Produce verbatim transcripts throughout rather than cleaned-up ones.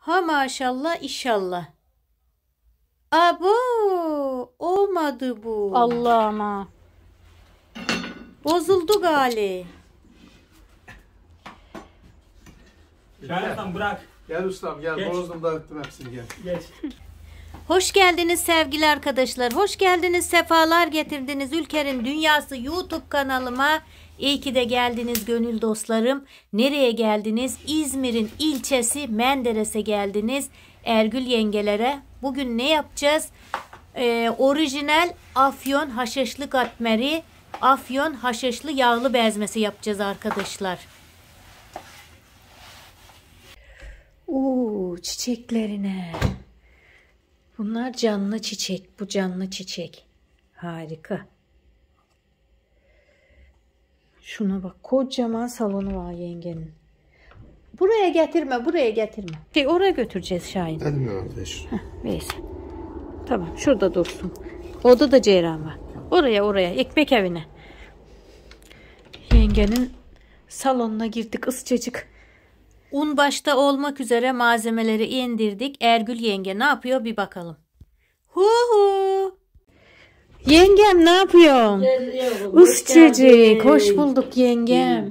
Ha maşallah inşallah. Abo olmadı bu. Allah'ıma. Bozuldu gali. Şahin'den bırak. Gel ustam gel. Geç. Bozdum dağıttım hepsini gel. Geç. Hoş geldiniz sevgili arkadaşlar. Hoş geldiniz, sefalar getirdiniz Ülker'in Dünyası YouTube kanalıma. İyi ki de geldiniz gönül dostlarım. Nereye geldiniz? İzmir'in ilçesi Menderes'e geldiniz. Ergül yengelere. Bugün ne yapacağız? Ee, orijinal Afyon haşhaşlı katmeri, Afyon haşhaşlı yağlı bezmesi yapacağız arkadaşlar. Uuu çiçeklerine. Bunlar canlı çiçek. Bu canlı çiçek. Harika. Şuna bak. Kocaman salonu var yengenin. Buraya getirme. Buraya getirme. Şey, oraya götüreceğiz Şahin. Hadi mi kardeş? Neyse. Tamam. Şurada dursun. Orada da ceyran var. Oraya oraya. Ekmek evine. Yengenin salonuna girdik ısıcacık. Un başta olmak üzere malzemeleri indirdik. Ergül yenge ne yapıyor bir bakalım. Hu hu. Yengem ne yapıyorsun? Isıcacık. Hoş bulduk yengem.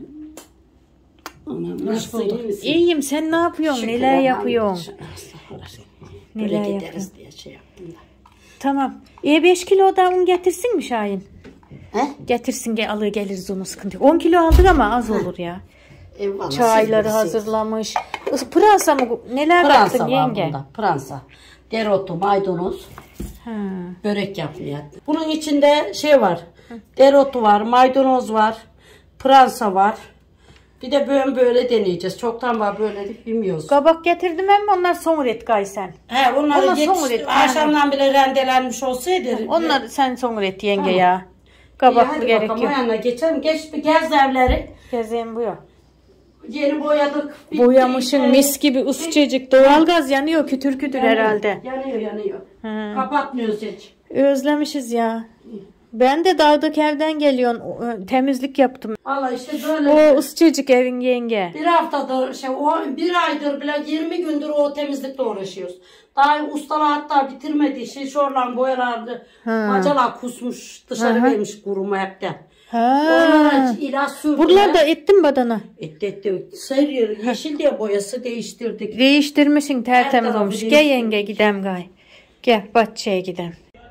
Hoş bulduk. İyiyim. Sen ne yapıyorsun? Neler yapıyorsun? Neler yapıyorsun? Şey Tamam. E beş kilo da un getirsin mi Şahin? He? Getirsin gel alır geliriz onu sıkıntı yok. on kilo aldık ama az olur ya. Eyvallah, Çayları hazırlamış. Pırasa mı? Neler Pransa yaptın var yenge? bunda. Pransa. Dereotu, maydanoz. Ha. Börek yapıyor. Bunun içinde şey var. Dereotu var, maydanoz var. Pransa var. Bir de böyle böyle deneyeceğiz. Çoktan var böyle de bilmiyoruz. Kabak getirdim ama onlar son et gaysen. He, onları Onlar son yetiş, üret, akşamdan bile rendelenmiş olsaydı. Onlar sen son et yenge Tamam. ya. İyi, Kabaklı hadi gerek bakalım, yok. o yanına geçelim. Geç bir gez evleri. Gezeyim bu yok. Yeni boyadık. bitti. Boyamışın Evet. mis gibi ısıcacık. Doğalgaz yanıyor kütür kütür Yanıyor, herhalde. Yanıyor yanıyor. Hı. Kapatmıyoruz hiç. Özlemişiz ya. Ben de dağdaki evden geliyorum. Temizlik yaptım. Valla işte böyle. O ısıcacık evin yenge. Bir haftadır şey o bir aydır bile yirmi gündür o temizlikle uğraşıyoruz. Daha ustalar hatta bitirmedi. Şey şorlan boyalardı. Macalar kusmuş dışarı Hı hı. vermiş kuruma hepten. Ha. Onlara ilaç sürdüler. Buralarda ettim badana. Etti etti. Sayıyor yeşil diye boyası değiştirdik. Değiştirmişsin tertemiz Her tarafı olmuş. Gel değiştirdik. yenge gidem gay. Gel bahçeye gidem.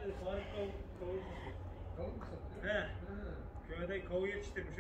Köyde kavun yetiştirmiş.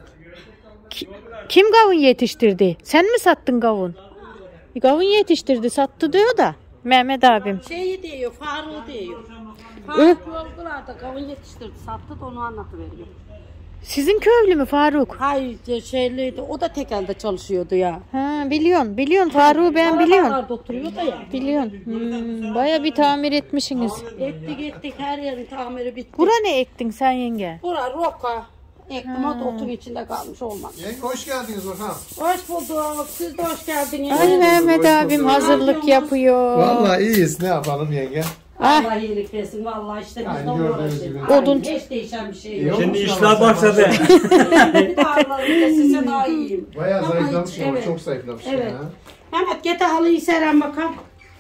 Kim kavun yetiştirdi? Sen mi sattın kavun? Kavun yetiştirdi sattı diyor da. Mehmet abim. Şeyi diyor, Faruk diyor. Faruk yolcularda kavun yetiştirdi, sattı da onu anlatıveriyor. Sizin köylü mü Faruk? Hayır, şeyliydi, o da tekelde çalışıyordu ya. Ha biliyorsun. Biliyorsun Faruk'u ben biliyorum. Arabalarda oturuyor da ya. Biliyorsun. Hmm, baya bir tamir etmişsiniz. Ettik ettik, her yerin tamiri bitti. Bura ne ektin sen yenge? Bura roka. Ektim o da otun içinde kalmış olmaz. Yenge hoş geldiniz bakalım. Hoş bulduk, siz de hoş geldiniz. Ay Mehmet hoş abim bulduk. hazırlık yapıyor. Vallahi iyiyiz ne yapalım yenge. Allah iyilik versin, vallahi işte biz Yani de gördüğünüz uğraşıyoruz. gibi. Aynı, Odun- hiç değişen bir şey yok. Yok. Şimdi işler başladı. Bir daha Allah'ım bir de size daha iyiyim. Bayağı Ama zayıflamış hiç- ama evet. çok zayıflamış Evet. ya. Mehmet gete halıyı seren bakalım.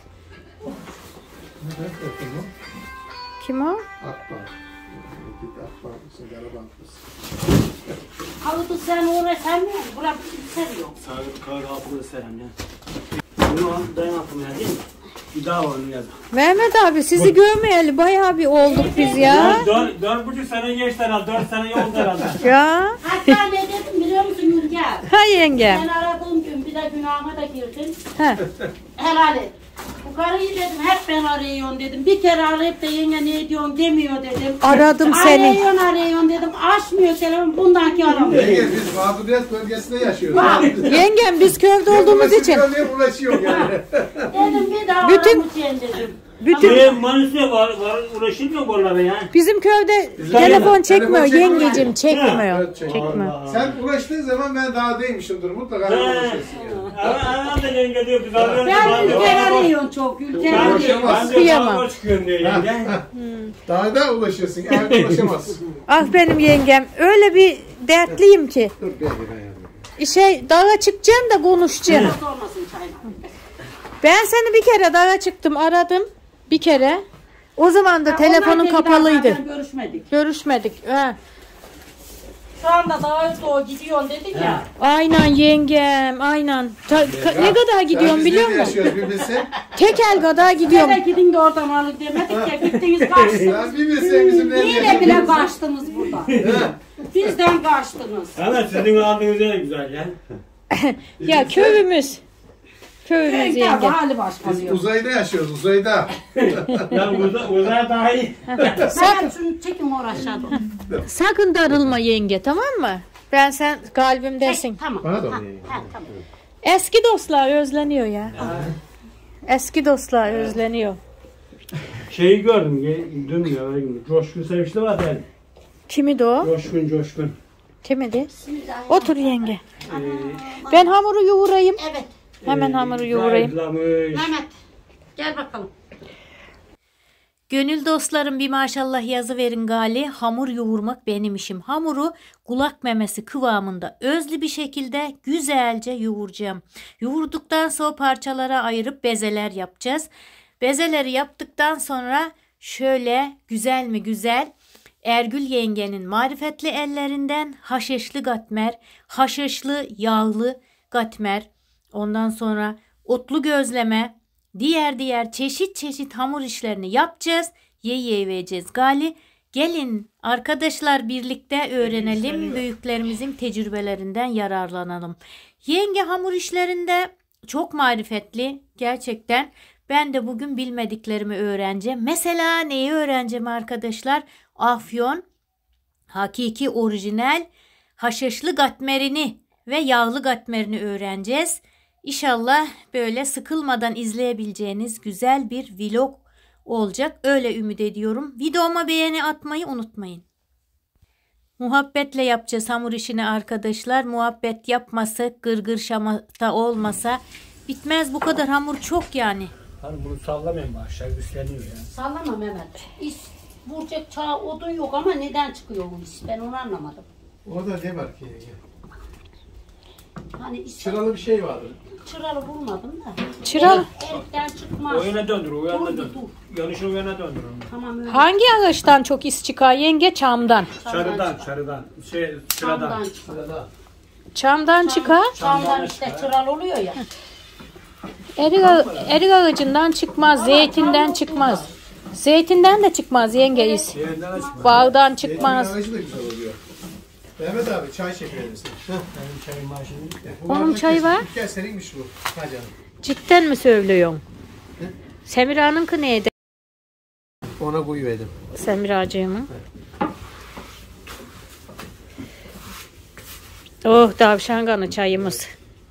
Ne yaptın bu? Kim o? Akbar. Git akbar mısın? Garaban mısın? Halı da sen oraya sen mi? Bırak bir seriyor. Sarı kahve altında serem ya. Bunu al dayanatım ya değil mi? Bir daha var onu yazın. Mehmet abi sizi görmeyeli bayağı bir olduk biz ya. Dört, dört buçuk sene geçti herhalde. Dört sene yolda herhalde. Ya. Hatta ne dedim biliyor musun Ülker? Ha yenge. Ben aradığım gün bir de günahıma da girdin. Ha. Helal et. Bu karıyı dedim hep ben arıyorum dedim. Bir kere arayıp da yenge ne ediyorsun demiyor dedim. Aradım seni. Arıyorsun arıyorsun dedim. Açmıyor telefon bundanki aramıyor. Yenge biz mağduriyet bölgesinde yaşıyoruz. Bak. Yengem biz köyde olduğumuz için. Diye uğraşıyor yani. Dedim bir daha Bütün- aramayacağım dedim. Bütün Ee, Manisa'ya var, var, uğraşılmıyor bu oralara ya. bizim köyde Bizim telefon köyde çekmiyor telefon çekmiyor. yengecim çekmiyor. Evet, çekmiyor. Çekmiyor. Sen uğraştığın zaman ben daha değmişimdir. Mutlaka He. uğraşırsın yani. Hemen de yenge diyor biz arıyoruz. Ben Ülker araba- arıyorum çok. Ülker Ben arıyorum. de ben de Kıyamam. araba çıkıyorum diyor yenge. Daha da ulaşırsın. Evde ulaşamazsın. Ah benim yengem öyle bir dertliyim ki. Dur bir ben yardım. Şey dağa çıkacağım da konuşacağım. Olmasın çayla. Ben seni bir kere daha çıktım, aradım. Bir kere. O zaman da Ha, telefonun onlar beni daha kapalıydı. zaten görüşmedik. Görüşmedik. He. Şu anda daha doğu gidiyorsun dedin ya. Aynen yengem, aynen. Ta- ka- ne kadar gidiyorum biliyor musun? yaşıyoruz bir bilse. Tekel kadar gidiyorum. Nereye gidin de oradan alın demedik ya. Gittiniz kaçtınız. Sen bir bilsen bizim nerede Yine bile kaçtınız burada. Bizden kaçtınız. Evet sizin aldığınız yer güzel ya. Ya köyümüz. Köyümüz Köyde yenge. hali başka Biz diyor. uzayda yaşıyoruz, uzayda. Ya uzay, uzay daha iyi. Sen şunu çekin or aşağıda. Sakın darılma yenge, tamam mı? Ben sen kalbimdesin. Tamam. Bana da Ha, onu yiyin. ha, tamam. Eski dostlar özleniyor ya. Eski dostlar özleniyor. Şeyi gördüm ge- dün ya. öyle gibi. Coşkun Sevinçli var yani. Kimidi o? Coşkun Coşkun. Kimidi? Otur yenge. Ben hamuru yoğurayım. Evet. Hemen hamuru yoğurayım. Zayıflamış. Mehmet. Gel bakalım. Gönül dostlarım bir maşallah yazı verin gali. Hamur yoğurmak benim işim. Hamuru kulak memesi kıvamında özlü bir şekilde güzelce yoğuracağım. Yoğurduktan sonra parçalara ayırıp bezeler yapacağız. Bezeleri yaptıktan sonra şöyle güzel mi güzel Ergül yengenin marifetli ellerinden haşhaşlı katmer, haşhaşlı yağlı katmer, ondan sonra otlu gözleme, diğer diğer çeşit çeşit hamur işlerini yapacağız. Ye ye vereceğiz gali. Gelin arkadaşlar birlikte öğrenelim. Büyüklerimizin tecrübelerinden yararlanalım. Yenge hamur işlerinde çok marifetli gerçekten. Ben de bugün bilmediklerimi öğreneceğim. Mesela neyi öğreneceğim arkadaşlar? Afyon hakiki orijinal haşhaşlı katmerini ve yağlı katmerini öğreneceğiz. İnşallah böyle sıkılmadan izleyebileceğiniz güzel bir vlog olacak. Öyle ümit ediyorum. Videoma beğeni atmayı unutmayın. Muhabbetle yapacağız hamur işini arkadaşlar. Muhabbet yapmasa, gırgır şamata olmasa bitmez bu kadar hamur çok yani. Hanım bunu sallamayın bak aşağı üstleniyor ya. Sallama Mehmet. İş vuracak çağ odun yok ama neden çıkıyor bu iş? Ben onu anlamadım. Orada ne var ki? Hani iş Çıralı bir şey vardı. çıralı vurmadım da. Çıralı. Erikten çıkmaz. O yana döndür, o yana Dur, döndür. dur. Yanlış o yana döndür onu. Tamam öyle. Hangi ağaçtan çok is çıkar yenge? Çamdan. Çarıdan, çarıdan. Şey, sıradan. Çamdan çıkar. Sırada. Çamdan çıkar. Çamdan işte çıralı oluyor ya. Erik, ağı- erik ağacından çıkmaz. Zeytinden çıkmaz. Zeytinden de çıkmaz yenge is. Yerinden açma. Bağdan Zeytin çıkmaz. ağacı da güzel oluyor. Mehmet abi çay çekiyor misin? Benim çayım var şimdi. Onun çayı var. Gel seninmiş bu. Hadi canım. Cidden mi söylüyorsun? Semira'nınki neydi? Ona koyuverdim. Semiracığımın. Oh tavşan kanı çayımız.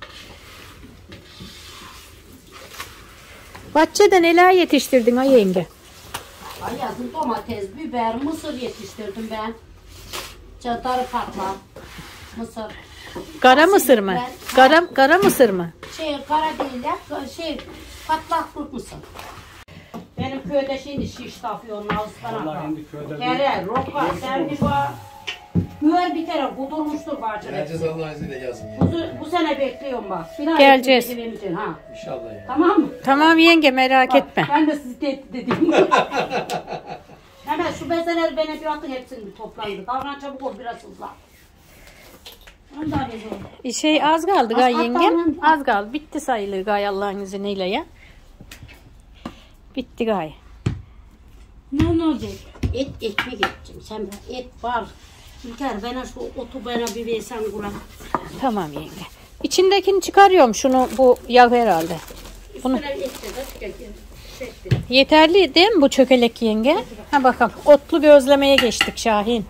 Bahçede neler yetiştirdin ha yenge? Ay yazın domates, biber, mısır yetiştirdim ben. Çatarı patla. Mısır. Kara mısır mı? Kara, kara mısır mı? Şey kara değil ya. Şey patlaklık mısır. Benim köyde şimdi şiş tafıyorsun Vallahi ıspanak. şimdi köyde Kere, roka, sen bir bak. Güver bir kere kudurmuştur bahçede. Geleceğiz Allah'ın izniyle yazın ya. Bu, bu sene bekliyorum bak. Bir ay Geleceğiz. benim için, ha. İnşallah ya. Tamam mı? Tamam yenge merak Bak, etme. ben de sizi tehdit edeyim. Hemen şu bezeleri bana bir atın hepsini bir toplandı. Davran çabuk ol biraz hızla. Onu da alayım. Şey az kaldı Az- gay az yengem. kaldı. Az kaldı. Bitti sayılır gay Allah'ın izniyle ya. Bitti gay. Ne ne olacak? Et ekmek edeceğim. Sen bir et var. İlker bana şu otu bana bir versen kuran. Tamam yenge. İçindekini çıkarıyorum şunu bu yağ herhalde. Bunu Üstüne et de tüketiyorum. Çektim. yeterli değil mi bu çökelek yenge? Ha bakalım. Otlu gözlemeye geçtik Şahin.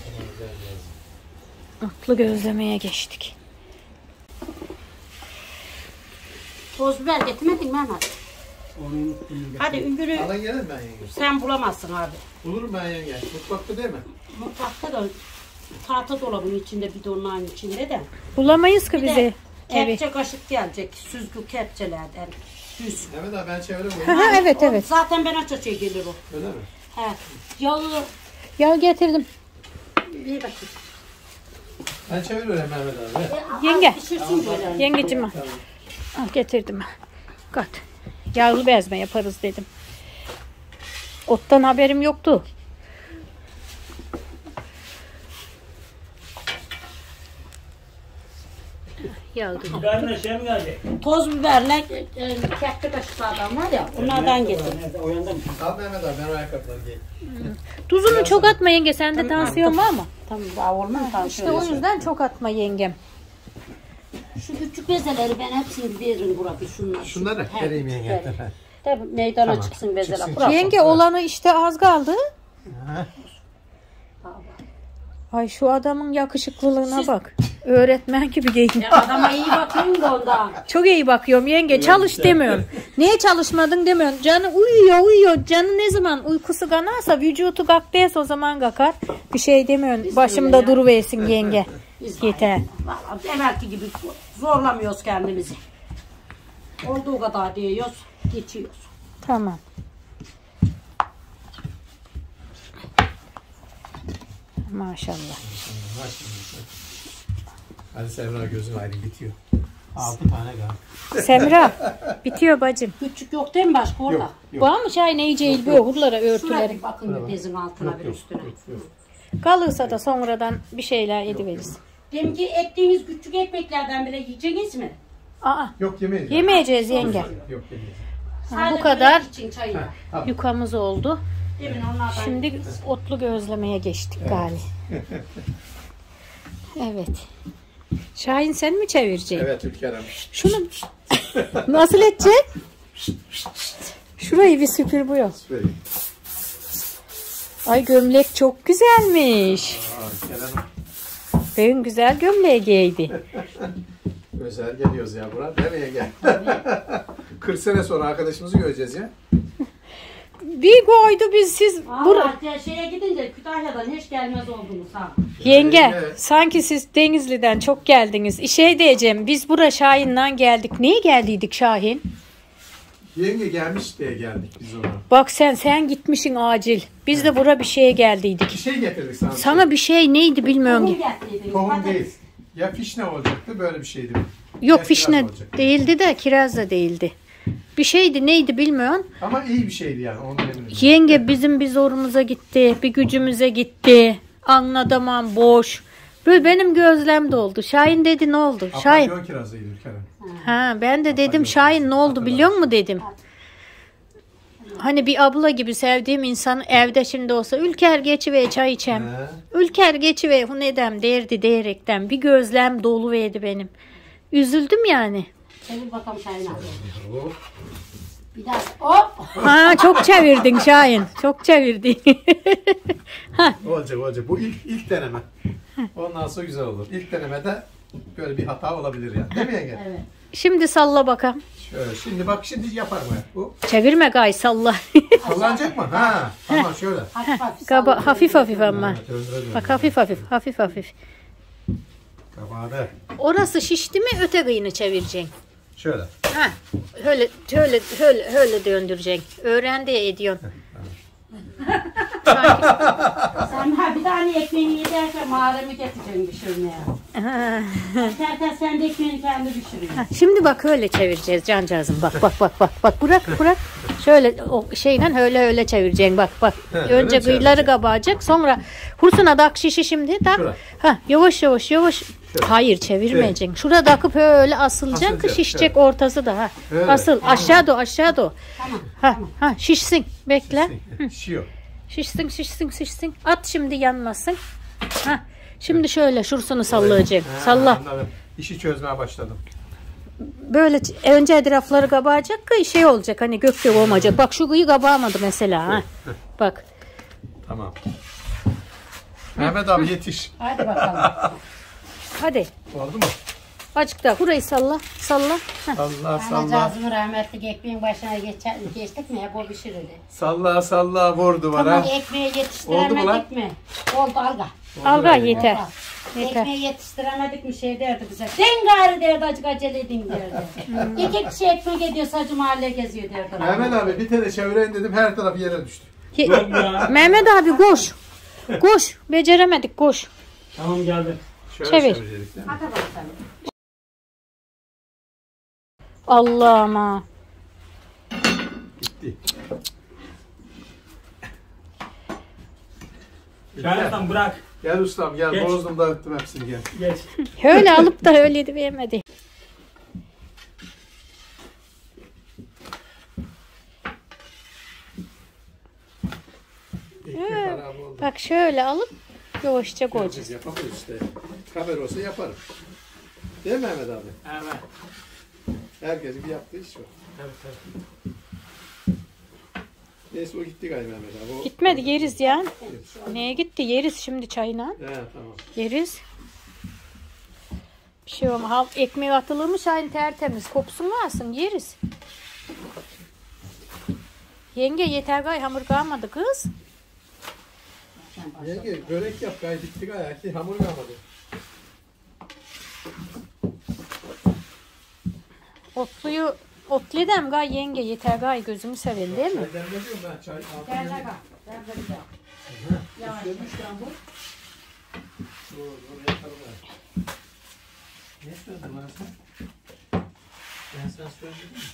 Otlu gözlemeye geçtik. Toz biber getirmedin mi Mehmet? onu unuttum. Hadi Üngür'ü Alın gelin ben yenge. sen bulamazsın abi. Bulurum ben yenge. Mutfakta değil mi? Mutfakta da tahta dolabın içinde bidonların içinde de. Bulamayız ki Bir de bizi. Evi. kepçe kaşık gelecek. Süzgü kepçelerden. Düz. Mehmet abi ben çevireyim Ha, onu. ha, evet O evet. Zaten ben aç açıya gelir o. Öyle mi? He. Yağı Yağ getirdim. bir bakayım. Ben çeviriyorum Mehmet abi. E, Yenge. az Pişirsin böyle. Yengeciğim al. Al getirdim. Kat. Yağlı bezme yaparız dedim. Ottan haberim yoktu. Yağdı. Biberine şey mi geldi? Toz biberle e, keklik kaşıklardan var ya onlardan getir. Neyse, o yanda mı? Al Mehmet abi ben o ayakkabıları giyeyim. Tuzunu çok atma yenge. Sende tansiyon var mı? Tamam daha olmaz İşte tansiyon. o yüzden çok atma yengem. Şu küçük bezeleri ben hepsini veririm buraya şunlar. Şunları He, vereyim yenge. küçükleri. Tabii meydana Tamam. çıksın bezeler. Çıksın. Bırak. Yenge olanı işte az kaldı. Ha. Ay şu adamın yakışıklılığına bak. Öğretmen gibi giyiniyor. Ya adama iyi bakayım da ondan. Çok iyi bakıyorum yenge. Çalış demiyorsun. Niye çalışmadın demiyorsun. Canı uyuyor uyuyor. Canı ne zaman uykusu kanarsa vücudu kalktıysa o zaman kalkar. Bir şey demiyorsun. Başımda ya. duruversin yenge. Biz Yeter. vallahi evvelki gibi zorlamıyoruz kendimizi. Olduğu kadar diyoruz, geçiyoruz. Tamam. Maşallah. Hadi Semra gözün aydın bitiyor. Altı tane kaldı. Semra bitiyor bacım. Küçük yok değil mi başka orada? Yok. Yok. Var mı çay ne yiyeceğiz bu hurlara Şuraya örtüleri. bir bakın bir bezin altına Yok bir yok. üstüne. Yok, yok. Kalırsa da sonradan bir şeyler ediveririz. Demin ki ettiğiniz küçük ekmeklerden bile yiyeceğiniz mi? Aa, Yok yemeyiz. yemeyeceğiz yenge. Yok yemeyiz. Sadece bu kadar. börek için çayı. Tamam. Yukamız oldu. Demin onlardan Şimdi otlu gözlemeye geçtik galiba. Evet. Şahin sen mi çevireceksin? Evet Ülker Hanım. Şunu nasıl edecek? Şurayı bir süpür bu yok. Vereyim. Ay gömlek çok güzelmiş. Aa, Ülker Hanım. Ben güzel gömleği giydi. Özel geliyoruz ya buraya. Nereye gel? kırk sene sonra arkadaşımızı göreceğiz ya. Bir koydu biz siz bura. Valla şeye gidince Kütahya'dan hiç gelmez oldunuz ha. Yenge Yenge. sanki siz Denizli'den çok geldiniz. Şey diyeceğim biz bura Şahin'den geldik. Niye geldiydik Şahin? Yenge gelmiş diye geldik biz ona. Bak sen sen gitmişsin acil. Biz de bura bir şeye geldiydik. Bir şey getirdik sana. Sana bir şey neydi bilmiyorum. Tohum getirdiniz. Tohum patates. değil. Ya fişne olacaktı böyle bir şeydi. Yok Ya kiraz fişne olacaktı. değildi de kiraz da değildi. Bir şeydi neydi bilmiyorum. Ama iyi bir şeydi yani ondan eminim. Yenge bizim bir zorumuza gitti. Bir gücümüze gitti. Anlatamam boş. Böyle benim gözlem doldu. Şahin dedi ne oldu? Şahin. Apalyon kirazıydı Ülker Hanım. Ha ben de dedim Şahin ne oldu biliyor musun dedim. Hani bir abla gibi sevdiğim insan evde şimdi olsa Ülker geçiver çay içem. He. Ülker geçiver bu nedem derdi diyerekten bir gözlem dolu verdi benim. Üzüldüm yani. Çevir bakalım Şahin abi. Hop. Bir daha hop. Ha çok çevirdin Şahin. Çok çevirdin. ha, Olacak olacak. Bu ilk ilk deneme. Ondan sonra güzel olur. İlk denemede böyle bir hata olabilir yani. Değil mi yenge? Evet. şimdi salla bakalım. Şöyle şimdi bak şimdi yapar mı? Bu Çevirme gay salla. sallanacak mı? Ha. Tamam şöyle. Hafif hafif. Gaba, sallıyor. hafif hafif ama. Evet, özür dilerim. Bak hafif hafif hafif hafif. Kabağı Orası şişti mi öte kıyını çevireceksin. şöyle. Ha, öyle öyle öyle öyle döndüreceksin. Öğrendi ya ediyorsun. Sen ha bir tane ekmeğini yederken mağaramı getireceğim pişirmeye. Ha, Terken sen de ekmeğini kendi pişiriyorsun. ha, şimdi bak öyle çevireceğiz cancağızım. Bak bak bak bak bak bırak bırak. Şöyle o şeyle öyle öyle çevireceksin bak bak. öyle Önce mi kıyıları çevireceksin? kabağacak sonra hursuna tak şişi şimdi tak. Şura. Ha yavaş yavaş yavaş. Hayır çevirmeyeceksin. Şurada takıp öyle asılacaksın ki Asılacak, şişecek şöyle. ortası da ha. Öyle. Asıl aşağı doğru aşağı doğru. Tamam. Ha ha şişsin. Bekle. Şişiyor. Şişsin şişsin şişsin. At şimdi yanmasın. Ha. Şimdi şöyle şursunu sallayacaksın. Ha, Salla. anladım. İşi çözmeye başladım. Böyle ç- önce etrafları kabağacak ki şey olacak hani gök gök olmayacak. Bak şu kıyı kabağamadı mesela. Ha. Bak. Tamam. Mehmet abi yetiş. Hadi bakalım. Hadi. Oldu mu? Azıcık daha burayı salla. Salla. Ha. Salla salla. Anacığızın rahmetli ekmeğin başına geçer, geçtik mi hep o pişirirdi. Salla salla vur duvara. Ama ekmeği Oldu mu yetiştiremedik lan? mi? Oldu alga. Alga yani. yeter. Oldu. Yeter. Ekmeği yetiştiremedik mi şey derdi bize. Den gari derdi acık acele edin derdi. İki kişi ekmek ediyor sacı mahalle geziyor derdi. Mehmet abi bir tane çevireyim dedim her taraf yere düştü. Ye- Yok ya. Mehmet abi koş. Koş. Beceremedik koş. Tamam geldi. Şöyle Çevir. çevirecektik değil mi? Hadi bakalım. Allah'ıma. bitti. Şahin'den bırak. Gel ustam gel. Geç. Bozdum dağıttım hepsini gel. Geç. Öyle alıp da öyle de yemedi. Ekmek harabı oldu. Bak şöyle alıp yavaşça koyacağız. Biz yapamayız işte. Kamera olsa yaparım. Değil mi Mehmet abi? Evet. Herkesin bir yaptığı iş var. Evet, evet. Neyse o gitti galiba Mehmet abi. O... Gitmedi yeriz ya. Evet. Neye gitti? Yeriz şimdi çayına. He tamam. Yeriz. Bir şey olmaz. Ha, ekmeği atılırmış aynı tertemiz. Kokusun varsın yeriz. Yenge yeter gay hamur kalmadı kız. Yenge börek yap gayet bitti gayet ki hamur kalmadı. Otluyu otlu dem gay yenge yeter gay gözümü seveyim değil mi? Çay demlediyorum ben çay. Gel gel gel. Gel gel gel. Yavaş. Doğru doğru yaparım ben. Ne söyledin bana sen? Ben sana söyledim mi?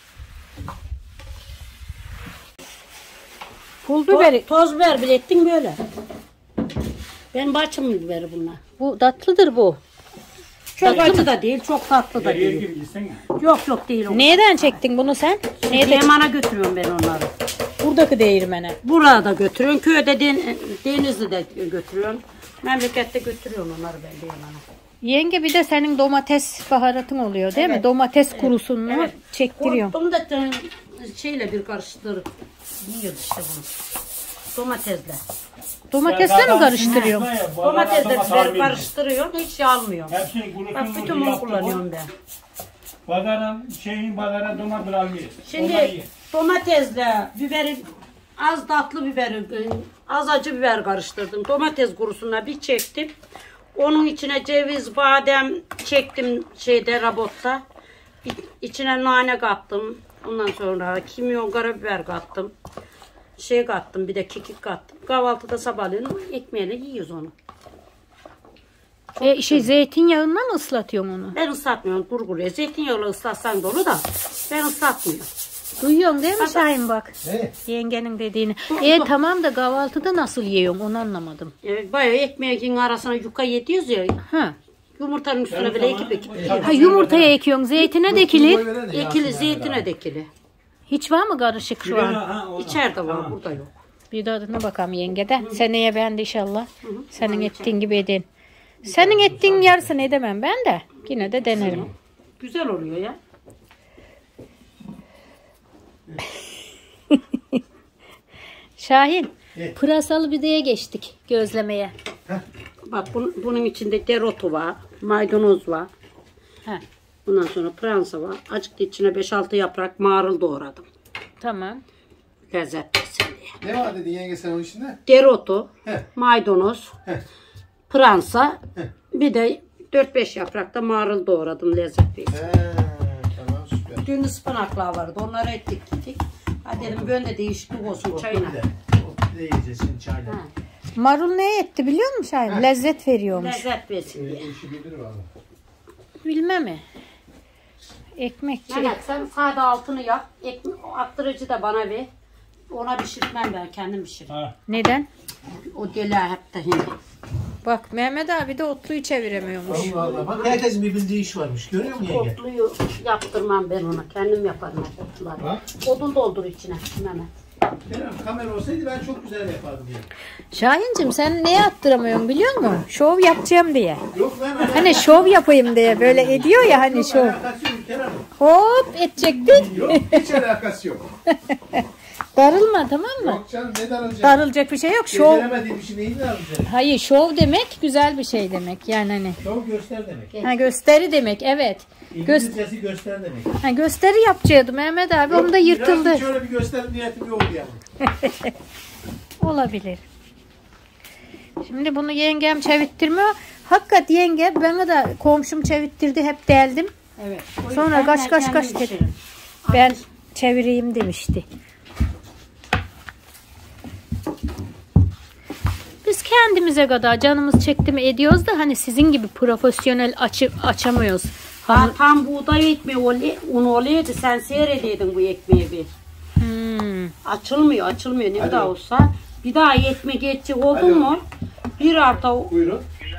Pul biberi. Toz biber bile ettin böyle. Ben bahçım biberi bunlar. Bu tatlıdır bu. Çok acı da değil, çok tatlı da Yer değil. gibi yesene. Yok yok değil o. Nereden çektin bunu sen? Nerede? Değirmana götürüyorum ben onları. Buradaki değirmene. Burada götürüyorum. Köyde den, Denizli'de götürüyorum. Memlekette götürüyorum onları ben değirmana. Yenge bir de senin domates baharatın oluyor değil mi? Evet. Domates kurusunu Evet. çektiriyorsun. Korktum da e, şeyle bir karıştırıp yiyoruz işte bunu. Domatesle. Domatesle mi karıştırıyorsun? Domatesle biber karıştırıyorum. Hiç yağmıyorum. Hepsini kurutun. Bak bütün bunu kullanıyorum ben. Pazarın şeyin pazara domates almıyor. Şimdi domatesle biberi az tatlı biberi, az acı biber karıştırdım. Domates kurusuna bir çektim. Onun içine ceviz, badem çektim şeyde robotta. İ- İçine nane kattım. Ondan sonra kimyon, karabiber kattım. Şey kattım, bir de kekik kattım. Kahvaltıda sabahleyin ekmeğiyle yiyoruz onu. E, şey, zeytinyağından mı ıslatıyorsun onu? Ben ıslatmıyorum kurguruya. Zeytinyağıyla ıslatsan da olur da ben ıslatmıyorum. Duyuyorsun değil mi Şahin bak? Ne? Yengenin dediğini. E tamam da kahvaltıda nasıl yiyorsun onu anlamadım. Yani bayağı ekmeğin arasına yuka yediyoruz ya. Ha. Yumurtanın üstüne bile ekip ekip. Ha yumurtaya ekiyorsun, zeytine dekili. Ekili zeytine dekili. Hiç var mı karışık şu an? İçeride var, burada yok. Bir tadına bakalım yenge de. Seneye ben de inşallah. Senin ettiğin gibi edin. Senin ettiğin yarısını edemem ben de. Yine de denerim. Güzel oluyor ya. Şahin, Evet. pırasalı bideye geçtik gözlemeye. Bak bunun, bunun içinde dereotu var, maydanoz var. Ha, Bundan sonra pransa var. Azıcık da içine beş altı yaprak marul doğradım. tamam. Lezzet versin diye. Ne var dedi yenge sen onun içinde? Dereotu, Heh. maydanoz, Heh. pransa, bir de dört beş yaprak da marul doğradım lezzet versin. He, tamam süper. Dün ıspanaklar vardı. Onları ettik gittik. Hadi dedim böyle de değişiklik olsun çayına. Bir de. Bir de yiyeceğiz şimdi çayla. Ha, Marul ne etti biliyor musun Şahin? Lezzet veriyormuş. lezzet versin diye. Bu işi bilir valla. Bilmem mi? Ekmekçi. Mehmet sen sade altını yap. Ekmek, attırıcı da bana ver. Ona pişirtmem ben. Kendim pişiririm. Ha. Neden? O deli hep de hindi. Bak Mehmet abi de otluyu çeviremiyormuş. Allah Allah. Bak herkesin bir bildiği iş varmış. Görüyor musun yenge? Otluyu yaptırmam ben ona. Kendim yaparım otluları. Ha? Odun doldur içine Mehmet. Benim kamera olsaydı ben çok güzel yapardım yani. Şahincim sen neye attıramıyorsun biliyor musun? Şov yapacağım diye. Yok ben Hani şov yapayım diye böyle ediyor ya hani şov. alakası yok Kerem. Hop edecektin. Yok hiç alakası yok. Darılma tamam mı? Yok canım ne darılacak? Darılacak bir şey yok. Şov. Beceremediğim işi neyin darılacak? Hayır şov demek güzel bir şey demek. Yani hani. Şov göster demek. Ha, gösteri demek evet. Göz, İngilizcesi göster demek. ha, gösteri yapacaktı Mehmet abi Yok, onu da yırtıldı. biraz hiç öyle bir gösteri niyetim yok yani. Olabilir. Şimdi bunu yengem çevittirmiyor. Hakikat yenge bana da komşum çevittirdi hep deldim. Evet. Sonra kaç kaç kaç dedi. Ben çevireyim demişti. Biz kendimize kadar canımız çekti mi ediyoruz da hani sizin gibi profesyonel açı, açamıyoruz. Ha, tam buğday ekmeği oluyor, un oluyordu. Sen seyredeydin bu ekmeği bir. Hmm. Açılmıyor, açılmıyor. Ne Alo. daha olsa. Bir daha ekmek geçecek oldun Alo. mu? Bir hafta Buyurun.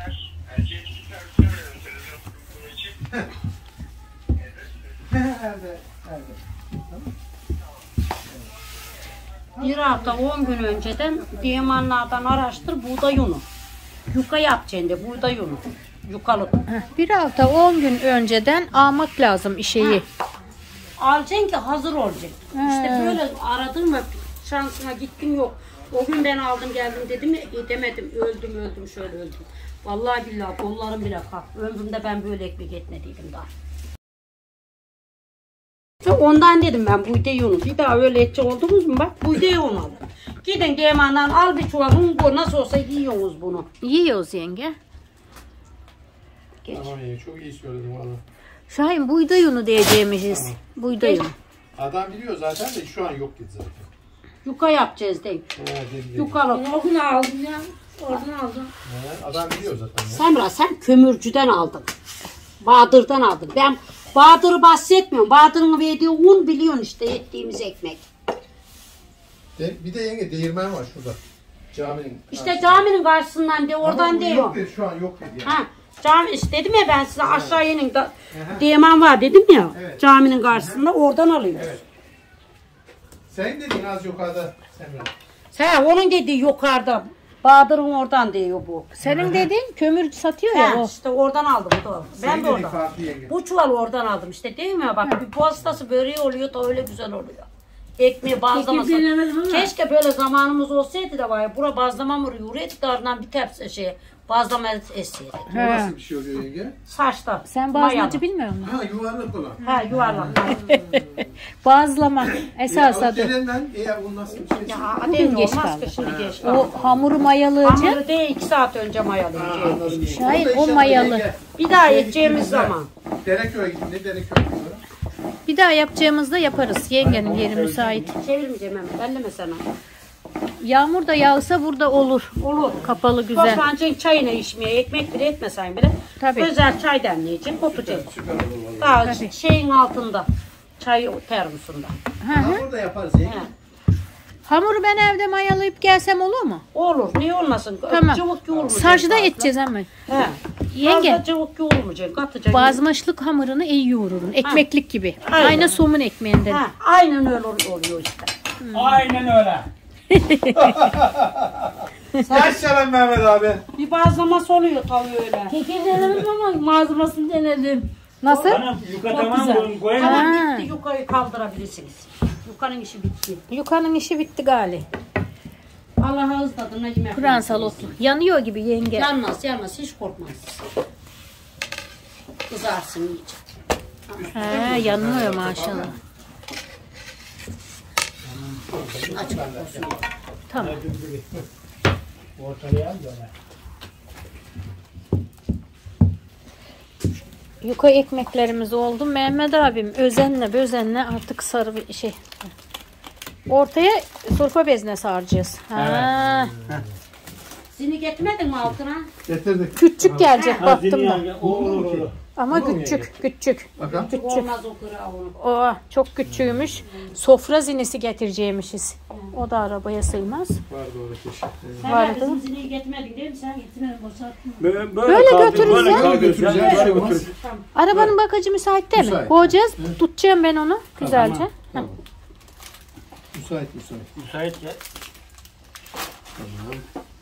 bir hafta on gün önceden Diyamanlardan araştır buğday unu. Yuka yapacaksın de buğday unu. Yukalık. Bir hafta on gün önceden almak lazım işeyi. Alacaksın ki hazır olacak. İşte böyle aradın mı şansına gittin yok. O gün ben aldım geldim dedim ya edemedim öldüm öldüm şöyle öldüm. Vallahi billahi kollarım bile kalktı. Ömrümde ben böyle ekmek etmediydim daha. Ondan dedim ben buğday unu. Bir daha öyle edecek oldunuz mu bak buğday unu alın. Gidin Deman'dan al bir çuval un koy nasıl olsa yiyorsunuz bunu. Yiyoruz yenge. Geç. Tamam iyi, çok iyi söyledin valla. Şahin buğday unu diyeceğimiz. Buğday unu. Adam biliyor zaten de şu an yok dedi zaten. Yuka yapacağız değil. He, dedi, dedi. Yukalık. Oradan aldım ya. Oradan aldım. He, adam biliyor zaten ya. Semra sen kömürcüden aldın. Bahadır'dan aldın. Ben Bahadır'ı bahsetmiyorum. Bahadır'ın verdiği un biliyorsun işte ettiğimiz ekmek. De, bir de yenge değirmen var şurada. Caminin. İşte karşısında. caminin karşısından de oradan Ama bu diyor. yok dedi, şu an yok dedi yani. Ha, cami işte dedim ya ben size aşağı inin da Diyaman var dedim ya. Evet. Caminin karşısında oradan alıyoruz. Evet. Sen dedin az yukarıda Semra. Sen onun dediği yukarıda. Bahadır'ın oradan diyor bu. Senin dediğin kömür satıyor ya He, o. işte oradan aldım. Bu da. Ben Senin de dediğin oradan. farklı yenge. Bu çuval oradan aldım işte değil mi ya bak bir postası böreği oluyor da öyle güzel oluyor. Ekmeği bazlaması. Keşke böyle zamanımız olsaydı da var ya bura bazlama mı yürüyordu da ardından bir tepsi şey bazlama etseydik. Bu nasıl bir şey oluyor yenge? Saçta. Sen mayalı. bazlacı bilmiyor musun? Ha yuvarlak olan. Ha yuvarlak. Bazlama esas Ya, adı. gelenden eğer bu nasıl bir şey? Ya Bugün adem geç olmaz kaldı. ki şimdi geç kaldı. O hamuru mayalayacak. Hamuru değil iki saat önce mayalayacağım. Anladım. Şahin, Burada o inşallah mayalı. yenge, Bir daha şeye yiyeceğimiz gittiğimizde, zaman. Dereköy'e gittim. Ne Dereköy sonra? Bir daha yapacağımızda yaparız. Yengenin yeri müsait. Çevirmeyeceğim hemen. Belleme sana. Yağmur da yağsa burada olur. Olur. Kapalı güzel. Toplanacaksın çayını içmeye. Ekmek bile etmesen bile. Tabii. Özel çay demleyeceksin. Oturacaksın. Süper olur vallahi. Daha Tabii. şeyin altında. Çay termosunda. Hı hı. Ha, burada yaparız yenge. He. Hamuru ben evde mayalayıp gelsem olur mu? Olur. Niye olmasın? Tamam. Cıvık yoğurmayacak. Sarjda fazla. edeceğiz ama. He. Yenge. Fazla cıvık yoğurmayacak. Katacaksın. Bazmışlık hamurunu iyi yoğururun. Ekmeklik gibi. Aynen. Aynı somun ekmeğinden. He. Aynen öyle oluyor işte. Aynen öyle. Kaç çalın Mehmet abi? Bir bazlaması oluyor tabii öyle. Kekir denedim ama malzemesini denedim. Nasıl? Hanım yuka tamam güzel. mı? Koyalım. Ha. Tamam bitti. Yukarı kaldırabilirsiniz. Yukarının işi bitti. Yukanın işi bitti gali. Allah'a ağız tadına yemek. Kur'an salotlu. Yanıyor gibi yenge. Yanmaz yanmaz hiç korkmaz. Kızarsın iyice. He, yanıyor maşallah. Açık olsun. Tamam. Ortaya al böyle. Yuka ekmeklerimiz oldu. Mehmet abim özenle özenle artık sarı bir şey. Ortaya sofra bezine saracağız. Ha. Seni getirmedin mi altına? Getirdik. Küçük gelecek Ha, baktım da. dinleyen- O olur olur. Ama Olur mu küçük, küçük. Bakalım. Olmaz o kıra onu. O çok küçüğümüş. Sofra zinesi getireceğimişiz. O da arabaya sığmaz. Var doğru teşekkür ederim. Sen Vardı. bizim zineyi getirmedin değil mi? Sen getirmedin boşalttın. Böyle, Böyle kaldır, götürürüz böyle ya. kaldır. Götürürüz ya, Yani bir şey böyle olmaz. götür. Arabanın bagajı müsait değil mi? Müsait. Koyacağız. Tutacağım ben onu güzelce. Tamam. Müsait müsait. Müsait ya. Tamam.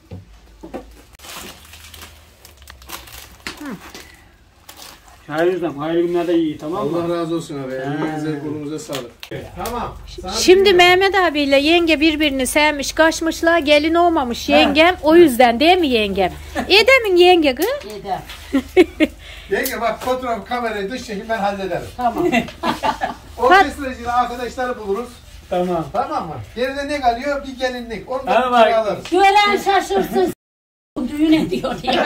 Hayırlı hayırlı günlerde iyi tamam mı? Allah razı olsun abi. Elinize kolunuza sağlık. Tamam. Sana Şimdi Mehmet abiyle yenge birbirini sevmiş, kaçmışlar, gelin olmamış yengem. O yüzden değil mi yengem? Edemin yenge kız. Yeter. Yenge bak fotoğraf kamerayı dış çekim ben hallederim. Tamam. Orkestracıyla arkadaşları buluruz. Tamam. Tamam mı? Geride ne kalıyor? Bir gelinlik. Onu da Tamam. kiralarız. Gören şaşırsın. Düğün ediyor diye.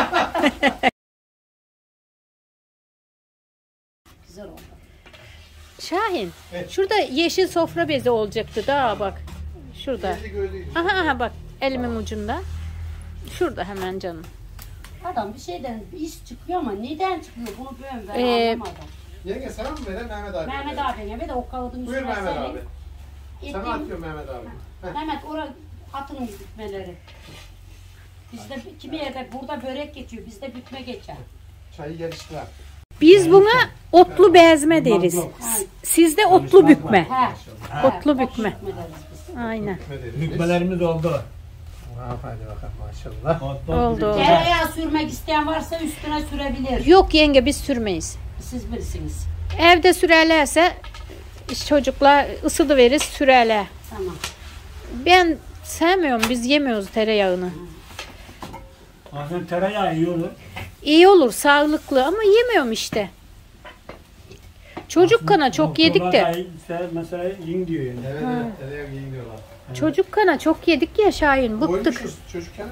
Güzel oldu. Şahin, Evet. şurada yeşil sofra bezi olacaktı daha bak. Şurada. Kendi gözüyle. Aha aha bak elimin ucunda. Şurada hemen canım. Adam bir şeyden bir iş çıkıyor ama neden çıkıyor bunu ben, ben Ee, anlamadım. Yenge sana mı veren Mehmet abi? Mehmet abine ve de o kağıdın Buyur üstüne Mehmet senin abi. Sana ettiğim- atıyorum Mehmet abi. Heh. Mehmet oraya atın bükmeleri. Bizde kimi yerde burada börek geçiyor, bizde bükme geçer. Çayı geliştiler. Biz buna otlu bezme deriz. Sizde otlu bükme. He. Otlu he, bükme. ot bükme deriz biz. Aynen. Bükmelerimiz oldu. Hadi bakalım maşallah. Oldu. Tereyağı sürmek isteyen varsa üstüne sürebilir. Yok yenge biz sürmeyiz. Siz bilirsiniz. Evde sürerlerse çocuklar ısıdı verir sürerler. Tamam. Ben sevmiyorum, biz yemiyoruz tereyağını. Aslında tereyağı iyi olur. İyi olur, sağlıklı ama yemiyorum işte. Çocuk kana çok yedik de. Doktorlar da mesela yiyin diyor yani. Evet evet. Tereyağı giyiniyorlar. Çocuk kana çok yedik ya Şahin, bıktık. Koymuşuz çocukken de.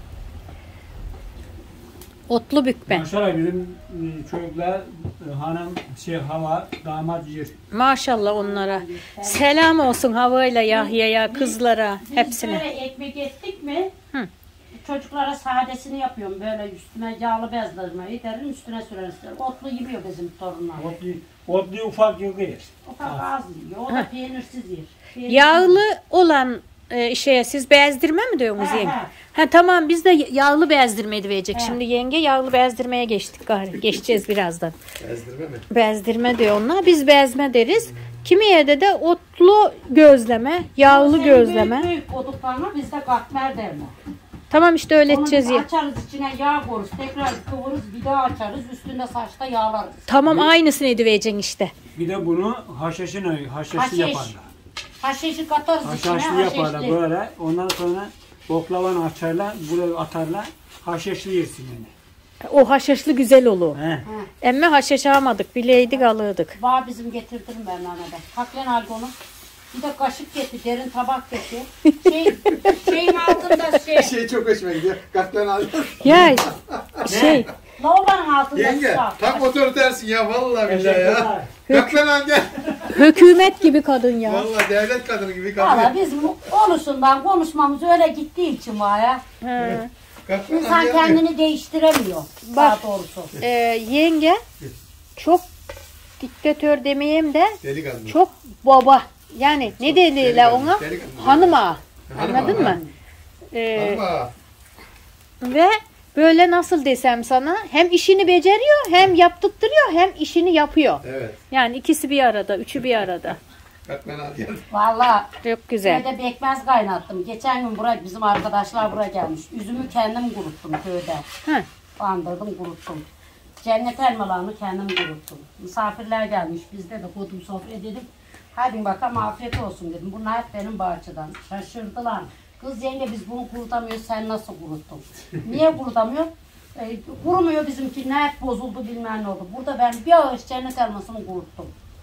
Otlu bükme. Maşallah bizim e, çocuklar e, hanım şey hava damat yer. Maşallah onlara. Selam olsun Havayla, Yahya'ya, kızlara, Biz hepsine. böyle ekmek ettik mi? Hı. Çocuklara sadesini yapıyorum. Böyle üstüne yağlı bezlerimi derin üstüne süreriz. Otlu yemiyor bizim torunlar. Otlu, otlu ufak yok yer. Ufak az yiyor. O da peynirsiz yer. Peynirsiz Yağlı olan e, şeye siz bezdirme mi diyorsunuz He, yenge? he. Ha tamam, biz de yağlı bezdirme verecek. He. Şimdi yenge yağlı bezdirmeye geçtik gari. Geçeceğiz birazdan. Ezdirme mi? Bezdirme diyor onlar. Biz bezme deriz. Kimi yerde de otlu gözleme, yağlı Senin gözleme. Büyük büyük koduklarına bizde katmer derler. Tamam işte öyle Onu edeceğiz biz ya. açarız içine yağ koyarız. Tekrar kıvırırız bir daha açarız. Üstünde saçta yağlarız. Tamam aynısını edivereceksin işte. Bir de bunu haşhaşını haşhaşlı Haşiş. yaparlar. Haşhaşı katarız içine. Haşhaşlı yaparlar Haşhaşlı. böyle. Ondan sonra oklavanı açarlar, buraya atarlar. Haşhaşlı yersin yani. O haşhaşlı güzel olur. He. Emme haşhaş almadık. Bileydik alırdık. Var bizim getirdim ben Mehmet'e. Kaklen algonu. Bir de kaşık getir, derin tabak getir. Şey, şeyin altında şey. Şey çok hoşuma gidiyor. Kalklarını alacağız. Ya şey Lavabanın altında Yenge sıcak. tam otoritersin ya vallahi billahi ya. Kalklarını al gel. hükümet gibi kadın ya. Vallahi devlet kadını gibi Valla kadın. biz bu konuşundan konuşmamız öyle gittiği için var ya. He. Kalklarını al İnsan gel. kendini değiştiremiyor. Daha doğrusu. Ee, yenge çok diktatör demeyeyim de Delikanlı. çok baba. Yani ne dediler delikanlı, ona? delikanlı. Hanım ağa. Hanım Anladın ağa, mı? Ee, Ama ve böyle nasıl desem sana, hem işini beceriyor, hem yaptırtırıyor, hem işini yapıyor. evet. Yani ikisi bir arada, üçü bir arada. Kalklarını al gel. Valla Çok güzel. köyde pekmez kaynattım. Geçen gün buraya bizim arkadaşlar buraya gelmiş. Üzümü kendim kuruttum köyde. Hı. Bandırdım kuruttum. Cennet elmalarını kendim kuruttum. Misafirler gelmiş. Bizde de kodum sofraya dedim. Hadi bakalım afiyet olsun dedim. Bunlar hep benim bahçeden. Şaşırdılar. Kız yenge biz bunu kurutamıyoruz. Sen nasıl kuruttun? Niye kurutamıyor? E, kurumuyor bizimki. Ne hep bozuldu bilmem ne oldu. Burada ben bir ağaç cennet elmasını kuruttum.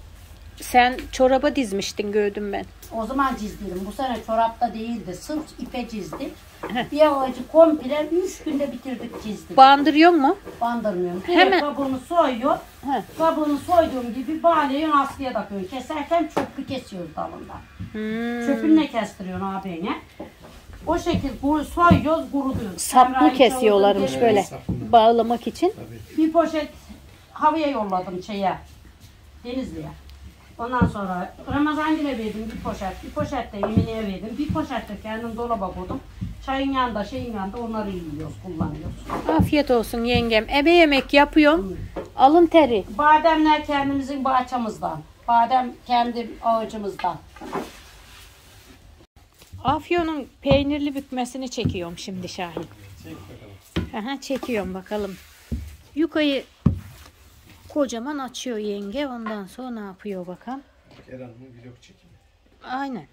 Sen çoraba dizmiştin, gördüm ben. O zaman çizdim. Bu sene çorapta değildi. Sırf ipe çizdik. Bir ağacı komple üç günde bitirdik çizdik. Bandırıyor mu? Bandırmıyorum. Hemen. Hemen. Kabuğunu soyuyor. He. Kabuğunu soyduğum gibi bağlayın askıya takıyorsun. Keserken çöpü kesiyoruz dalından. Hmm. Çöpünle kestiriyorsun ağabeyine. O şekil kuru soyuyoruz, kurutuyoruz. Saplı Semra'yı kesiyorlarmış çavurdum, böyle saplı. bağlamak için. Bir poşet havaya yolladım şeye. Denizli'ye. Ondan sonra Ramazan güne verdim bir poşet. Bir poşet de Emine'ye verdim. Bir poşet de kendim dolaba koydum. Çayın yanında, şeyin yanında onları yiyoruz, kullanıyoruz. Afiyet olsun yengem. Ebe yemek yapıyorum. Alın teri. Bademler kendimizin bahçemizden. Badem kendi ağacımızdan. Afyon'un peynirli bükmesini çekiyorum şimdi Şahin. Aha, çekiyorum bakalım. Yukayı kocaman açıyor yenge. Ondan sonra ne yapıyor bakalım. Kerem'in vlog çekimi. Aynen.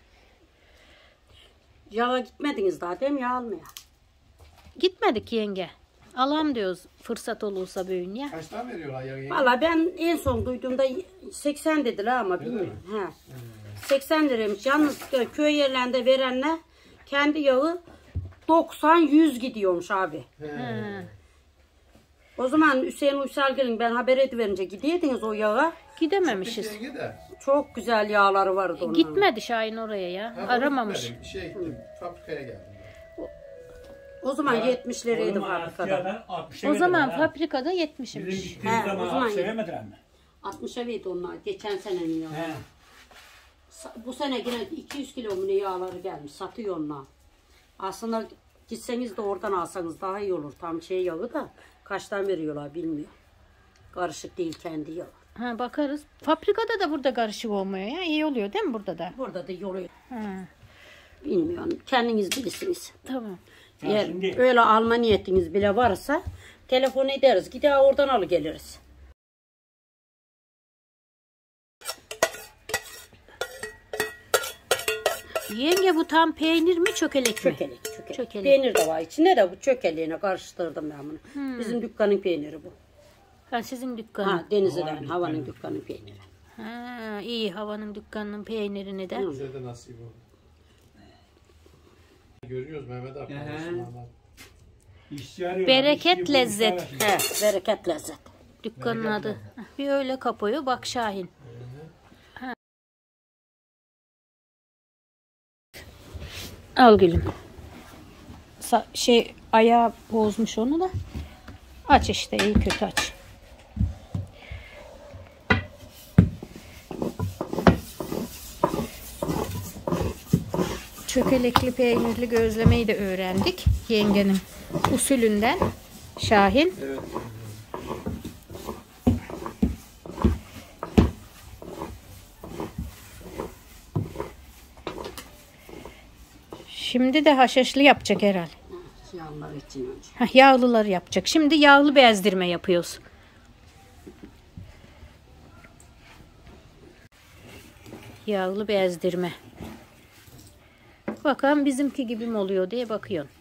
Yağa gitmediniz daha değil mi? Yağ almaya. Gitmedik yenge. Alam diyoruz fırsat olursa bugün ya. Kaç tane veriyorlar ya? Valla ben en son duyduğumda seksen dediler ama bilmiyorum. He. seksen liraymış. Yalnız köy yerlerinde verenler kendi yağı doksan yüz gidiyormuş abi. Hı. O zaman Hüseyin Uysalgil'in ben haber ediverince gidiydiniz o yağa. Gidememişiz. Yenge de. Çok güzel yağları vardı onun. Gitmedi Şahin oraya ya. Ha, Aramamış. gitmedim. Şeye gittim. Fabrikaya geldim. O zaman yetmiş liraydı fabrikada. O zaman fabrikada yetmişim. Bizim He, gittiğimiz o zaman zaman sevemediler mi? altmışa verdi onlar. Geçen senenin yağı. He. Bu sene yine iki yüz kilo mu ne yağları gelmiş. Satıyor onlar. Aslında gitseniz de oradan alsanız daha iyi olur. Tam şey yağı da kaçtan veriyorlar bilmiyorum. Karışık değil kendi yağı. Ha, bakarız. Fabrikada da burada karışık olmuyor ya. İyi oluyor değil mi burada da? Burada da yolu Ha, bilmiyorum. Kendiniz bilirsiniz. tamam. Ya Eğer şimdi- öyle alma niyetiniz bile varsa telefon ederiz. Gider oradan alı geliriz. Yenge bu tam peynir mi çökelek mi? Çökelek, çökelek. Çökelek. Peynir de var içinde de bu çökeleğine karıştırdım ben bunu. Bizim dükkanın peyniri bu. Ha, sizin dükkan. Ha, Denizli'den havanın dükkanın peyniri. Ha, iyi havanın dükkanının peynirini de. Bize de nasip oldu. Görüyoruz Mehmet abi. He. Osman'dan. İşçi arıyorlar, Bereket işçi bu, lezzet. işçi var. He, bereket lezzet. Dükkanın adı. Bir öyle kapıyor. Bak Şahin. Ha. Al gülüm. Sa- şey ayağı bozmuş onu da. Aç işte iyi kötü aç. Çökelekli peynirli gözlemeyi de öğrendik. Yengenin usulünden. Şahin. Evet. Şimdi de haşhaşlı yapacak herhalde. Yağlar için önce. Heh, yağlıları yapacak. Şimdi yağlı bezdirme yapıyoruz. Yağlı bezdirme. Bakalım bizimki gibi mi oluyor diye bakıyorsun.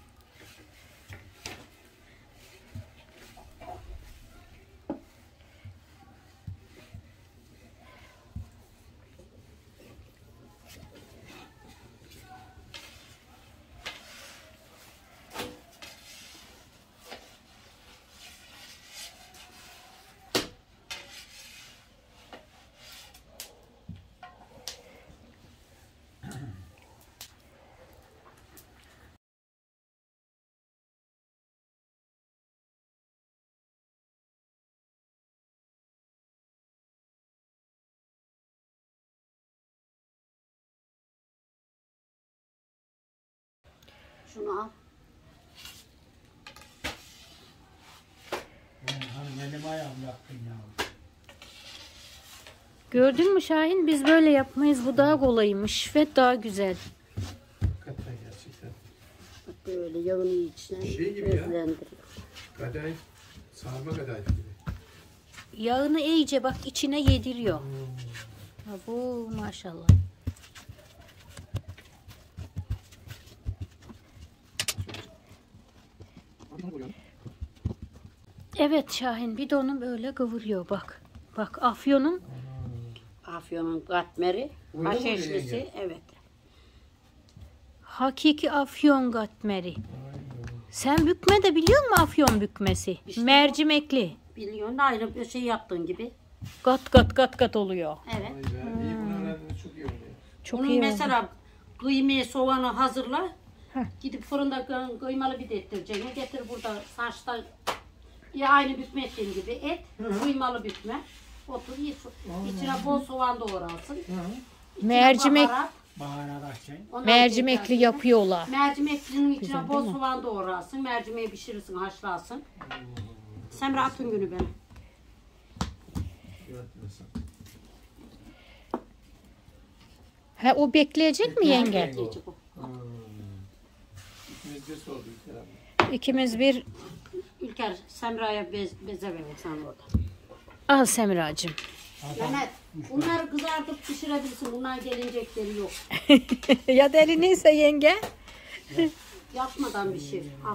Şunu al. Hani benim ayağım yaktın ya. Gördün mü Şahin? Biz böyle yapmayız. Bu daha kolaymış ve daha güzel. Hakikaten gerçekten. Bak böyle yağını içine Şey gibi ya. bezlendiriyor. Kadayıf. Sarma kadayıf gibi. Yağını iyice bak içine yediriyor. Ha, bu maşallah. Evet Şahin bidonu böyle kıvırıyor bak. Bak afyonun Afyonun katmeri, Öyle mi haşhaşlısı, yenge? evet. hakiki afyon katmeri. Sen bükme de biliyor musun afyon bükmesi? İşte Mercimekli. Biliyorsun aynı bir şey yaptığın gibi. Kat kat kat kat oluyor. Evet. Vay be. İyi bunu öğrendiniz çok iyi oldu. Çok Bunun iyi oldu. mesela kıymayı, soğanı hazırla. Heh. Gidip fırında kı- kıymalı bir de ettireceğini getir burada saçta ya aynı bükme ettiğin gibi et, kıymalı bükme. Otur ye. İçine bol soğan doğrarsın. İçine Mercimek- baharat, Baharat açayım. ondan Mercimekli tekrar- yapıyorlar. Mercimeklinin içine Güzel, bol değil mi? soğan doğrarsın. Mercimeği pişirirsin, haşlarsın. Semra atın günü beni. Yönetmesin. Ha, o bekleyecek mi yenge? Yiyecek o. İkimiz de sorduk herhalde. İkimiz bir İlker Semra'ya bez, beze verir sen orada. al Semracığım. Mehmet bunları kızartıp pişirebilirsin. Bunlar gelecekleri yok. Ya deli neyse yenge. Yapmadan bir şey. Al.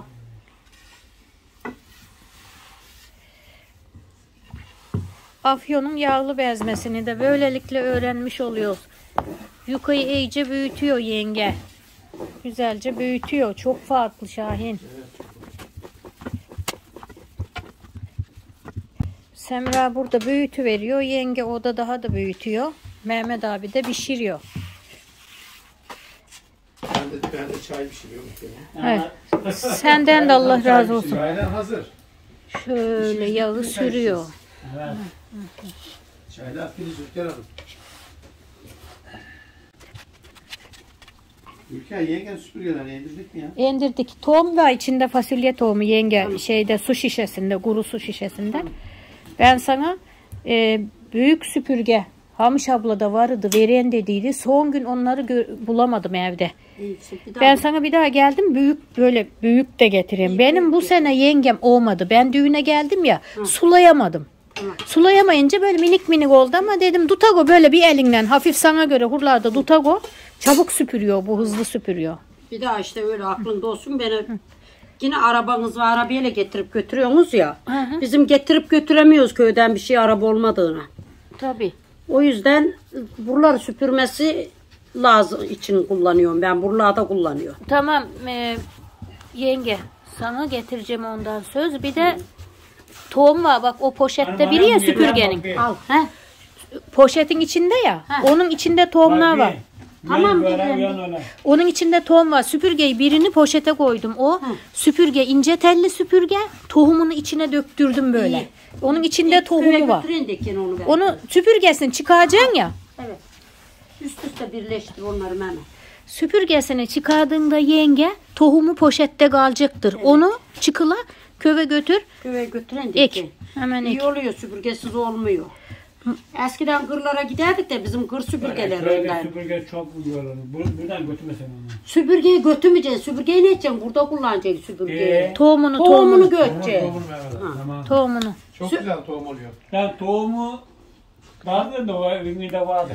Afyonun yağlı bezmesini de böylelikle öğrenmiş oluyoruz. Yukayı iyice büyütüyor yenge. Güzelce büyütüyor. Çok farklı Şahin. Semra burada büyütü veriyor. Yenge o da daha da büyütüyor. Mehmet abi de pişiriyor. Ben de, ben de çay pişiriyorum. gene. Evet. Senden de Allah razı olsun. Çaylar hazır. Şöyle yağı sürüyor. Evet. Çaylar Filiz Ülker Hanım. Ülke yengen süpürgelerini indirdik mi ya? İndirdik. Tohum da içinde fasulye tohumu yenge şeyde su şişesinde, kuru su şişesinde. Ben sana e, büyük süpürge Hamış abla da vardı veren dediydi. Son gün onları bulamadım evde. Ben sana bir daha geldim büyük böyle büyük de getireyim. Benim bu sene yengem olmadı. Ben düğüne geldim ya Hı. sulayamadım. Hı. Sulayamayınca böyle minik minik oldu ama dedim Dutago böyle bir elinden hafif sana göre hurlarda Dutago çabuk süpürüyor bu hızlı süpürüyor. Bir daha işte öyle aklında olsun beni. Hı. Yine arabanız var arabayla getirip götürüyorsunuz ya. Hı hı. Bizim getirip götüremiyoruz köyden bir şey araba olmadığına. Tabii. O yüzden buraları süpürmesi lazım için kullanıyorum. Ben buralarda kullanıyorum. Tamam e, yenge sana getireceğim ondan söz. Bir de tohum var bak o poşette biri ya süpürgenin. Al. He. Poşetin içinde ya. He. Onun içinde tohumlar var. Tamam. Onun içinde tohum var. Süpürgeyi birini poşete koydum. O Hı. süpürge ince telli süpürge. Tohumunu içine döktürdüm böyle. İyi. Onun içinde tohumu var. Onu, onu süpürgesini çıkaracaksın ya. Evet. Üst üste birleştir onları hemen. Süpürgesini çıkardığında yenge tohumu poşette kalacaktır. Evet. Onu çıkıla köve götür. Köve götüren ek. Hemen İyi ek. oluyor süpürgesiz olmuyor. Eskiden kırlara giderdik de bizim kır süpürgelerinden. Süpürge çok uyuyor. Buradan götürmesen onu. Süpürgeyi götürmeyeceksin. Süpürgeyi ne edeceksin? Burada kullanacaksın süpürgeyi. Ee, tohumunu, tohumunu götüreceksin. Tamam. Tohumunu. Çok Sü güzel tohum oluyor. Ben tohumu vardı da o evimde vardı.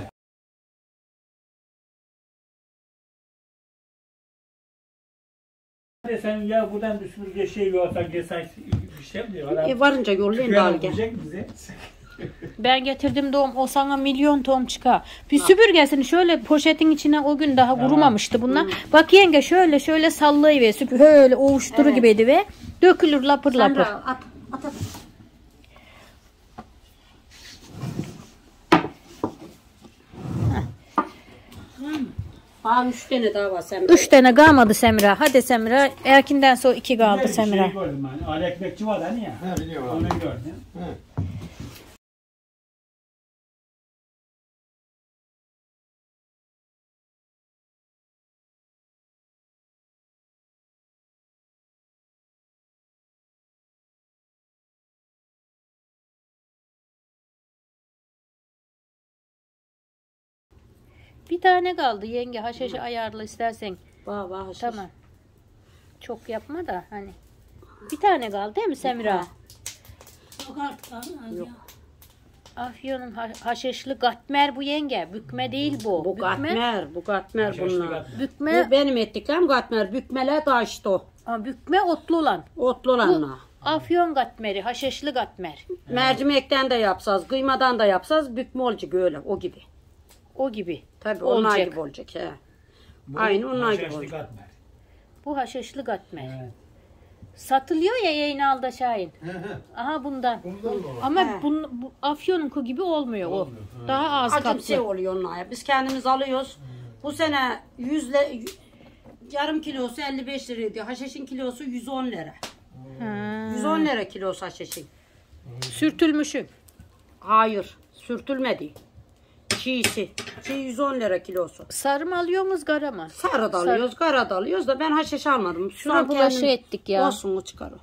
Sen ya buradan bir süpürge şey yoksa gelsen bir şey mi diyor? E varınca yollayın da al gel. Ben getirdim doğum o sana milyon tohum çıkar. Bir ha. süpürgesini şöyle poşetin içine o gün daha tamam. kurumamıştı bunlar. Hmm. Bak yenge şöyle şöyle sallayıver süpür öyle ovuşturu evet. gibiydi ve dökülür lapır lapır. At, at, at. Aa, üç tane daha var Semra. Üç tane kalmadı Semra. Hadi Semra. Erkinden sonra iki kaldı Semra. Şey gördüm ben. Ali ekmekçi var hani ya. He biliyorum. Onu gördüm. He. Bir tane kaldı yenge haşhaşı ayarla istersen. Vah vah haşhaş. Tamam. Çok yapma da hani. Bir tane kaldı değil mi Semra? Yok artık. Yok. Afyon'un haşhaşlı katmer bu yenge. Bükme değil bu. Bu katmer. Bu katmer bunlar. Bükme. Bu benim ettiklerim katmer. Bükmeler taştı o. Ama bükme otlu olan. Otlu olanla. Afyon katmeri, haşhaşlı katmer. Mercimekten de yapsaz, kıymadan da yapsaz bükme olacak öyle o gibi. O gibi. Tabii onlar gibi olacak. He. Bu aynı onlar gibi olacak. Katmer. Bu haşhaşlı katmer. Evet. Satılıyor ya Yeynal'da Şahin. Aha bundan. bundan Ama bun, bu Afyon'unku gibi olmuyor, olmuyor o. Ha. Daha az kaplı. kaplı. Şey oluyor onlar. Biz kendimiz alıyoruz. Hmm. Bu sene yüzle yarım kilosu elli beş liraydı. Haşhaşın kilosu yüz on lira. Hmm. yüz on lira kilosu haşhaşın. Sürtülmüşü. Hayır, sürtülmedi. Çiğsi. Çiğ yüz on lira kilosu. Sarı mı alıyorsunuz, gara mı? Sarı da alıyoruz, gara da alıyoruz da ben haşhaş almadım. Şuna bulaşı kendim... ettik ya. Olsun o çıkar o.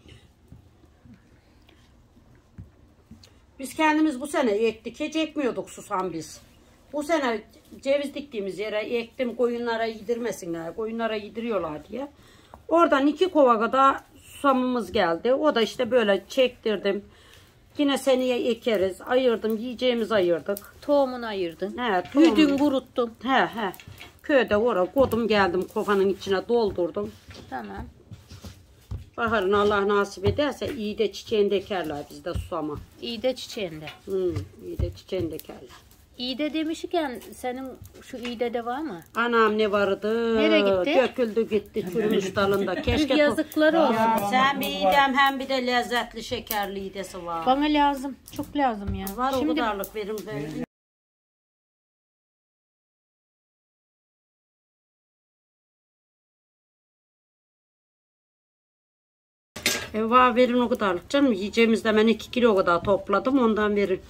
Biz kendimiz bu sene ektik. Hiç ekmiyorduk susam biz. Bu sene ceviz diktiğimiz yere ektim koyunlara yedirmesinler. Koyunlara yediriyorlar diye. Oradan iki kova kadar susamımız geldi. O da işte böyle çektirdim. Yine seneye ekeriz. Ayırdım. Yiyeceğimizi ayırdık. Tohumunu ayırdın. He, Büyüdün, kuruttun. He he. Köyde oraya kodum geldim. Kovanın içine doldurdum. Tamam. Baharın Allah nasip ederse iyi de çiçeğini ekerler bizde susama. İyi de çiçeğinde. Hmm, iyi de çiçeğini ekerler. İyi de demişken senin şu iyi de de var mı? Anam ne vardı? Nereye gitti? Döküldü gitti çürümüş dalında. Keşke yazıkları olsun. Ya, sen bir idem hem bir de lezzetli şekerli idesi var. Bana lazım. Çok lazım ya. Var Şimdi... o kadarlık verim. verim. E var verin o kadarlık canım. Yiyeceğimizde ben iki kilo kadar topladım ondan verin.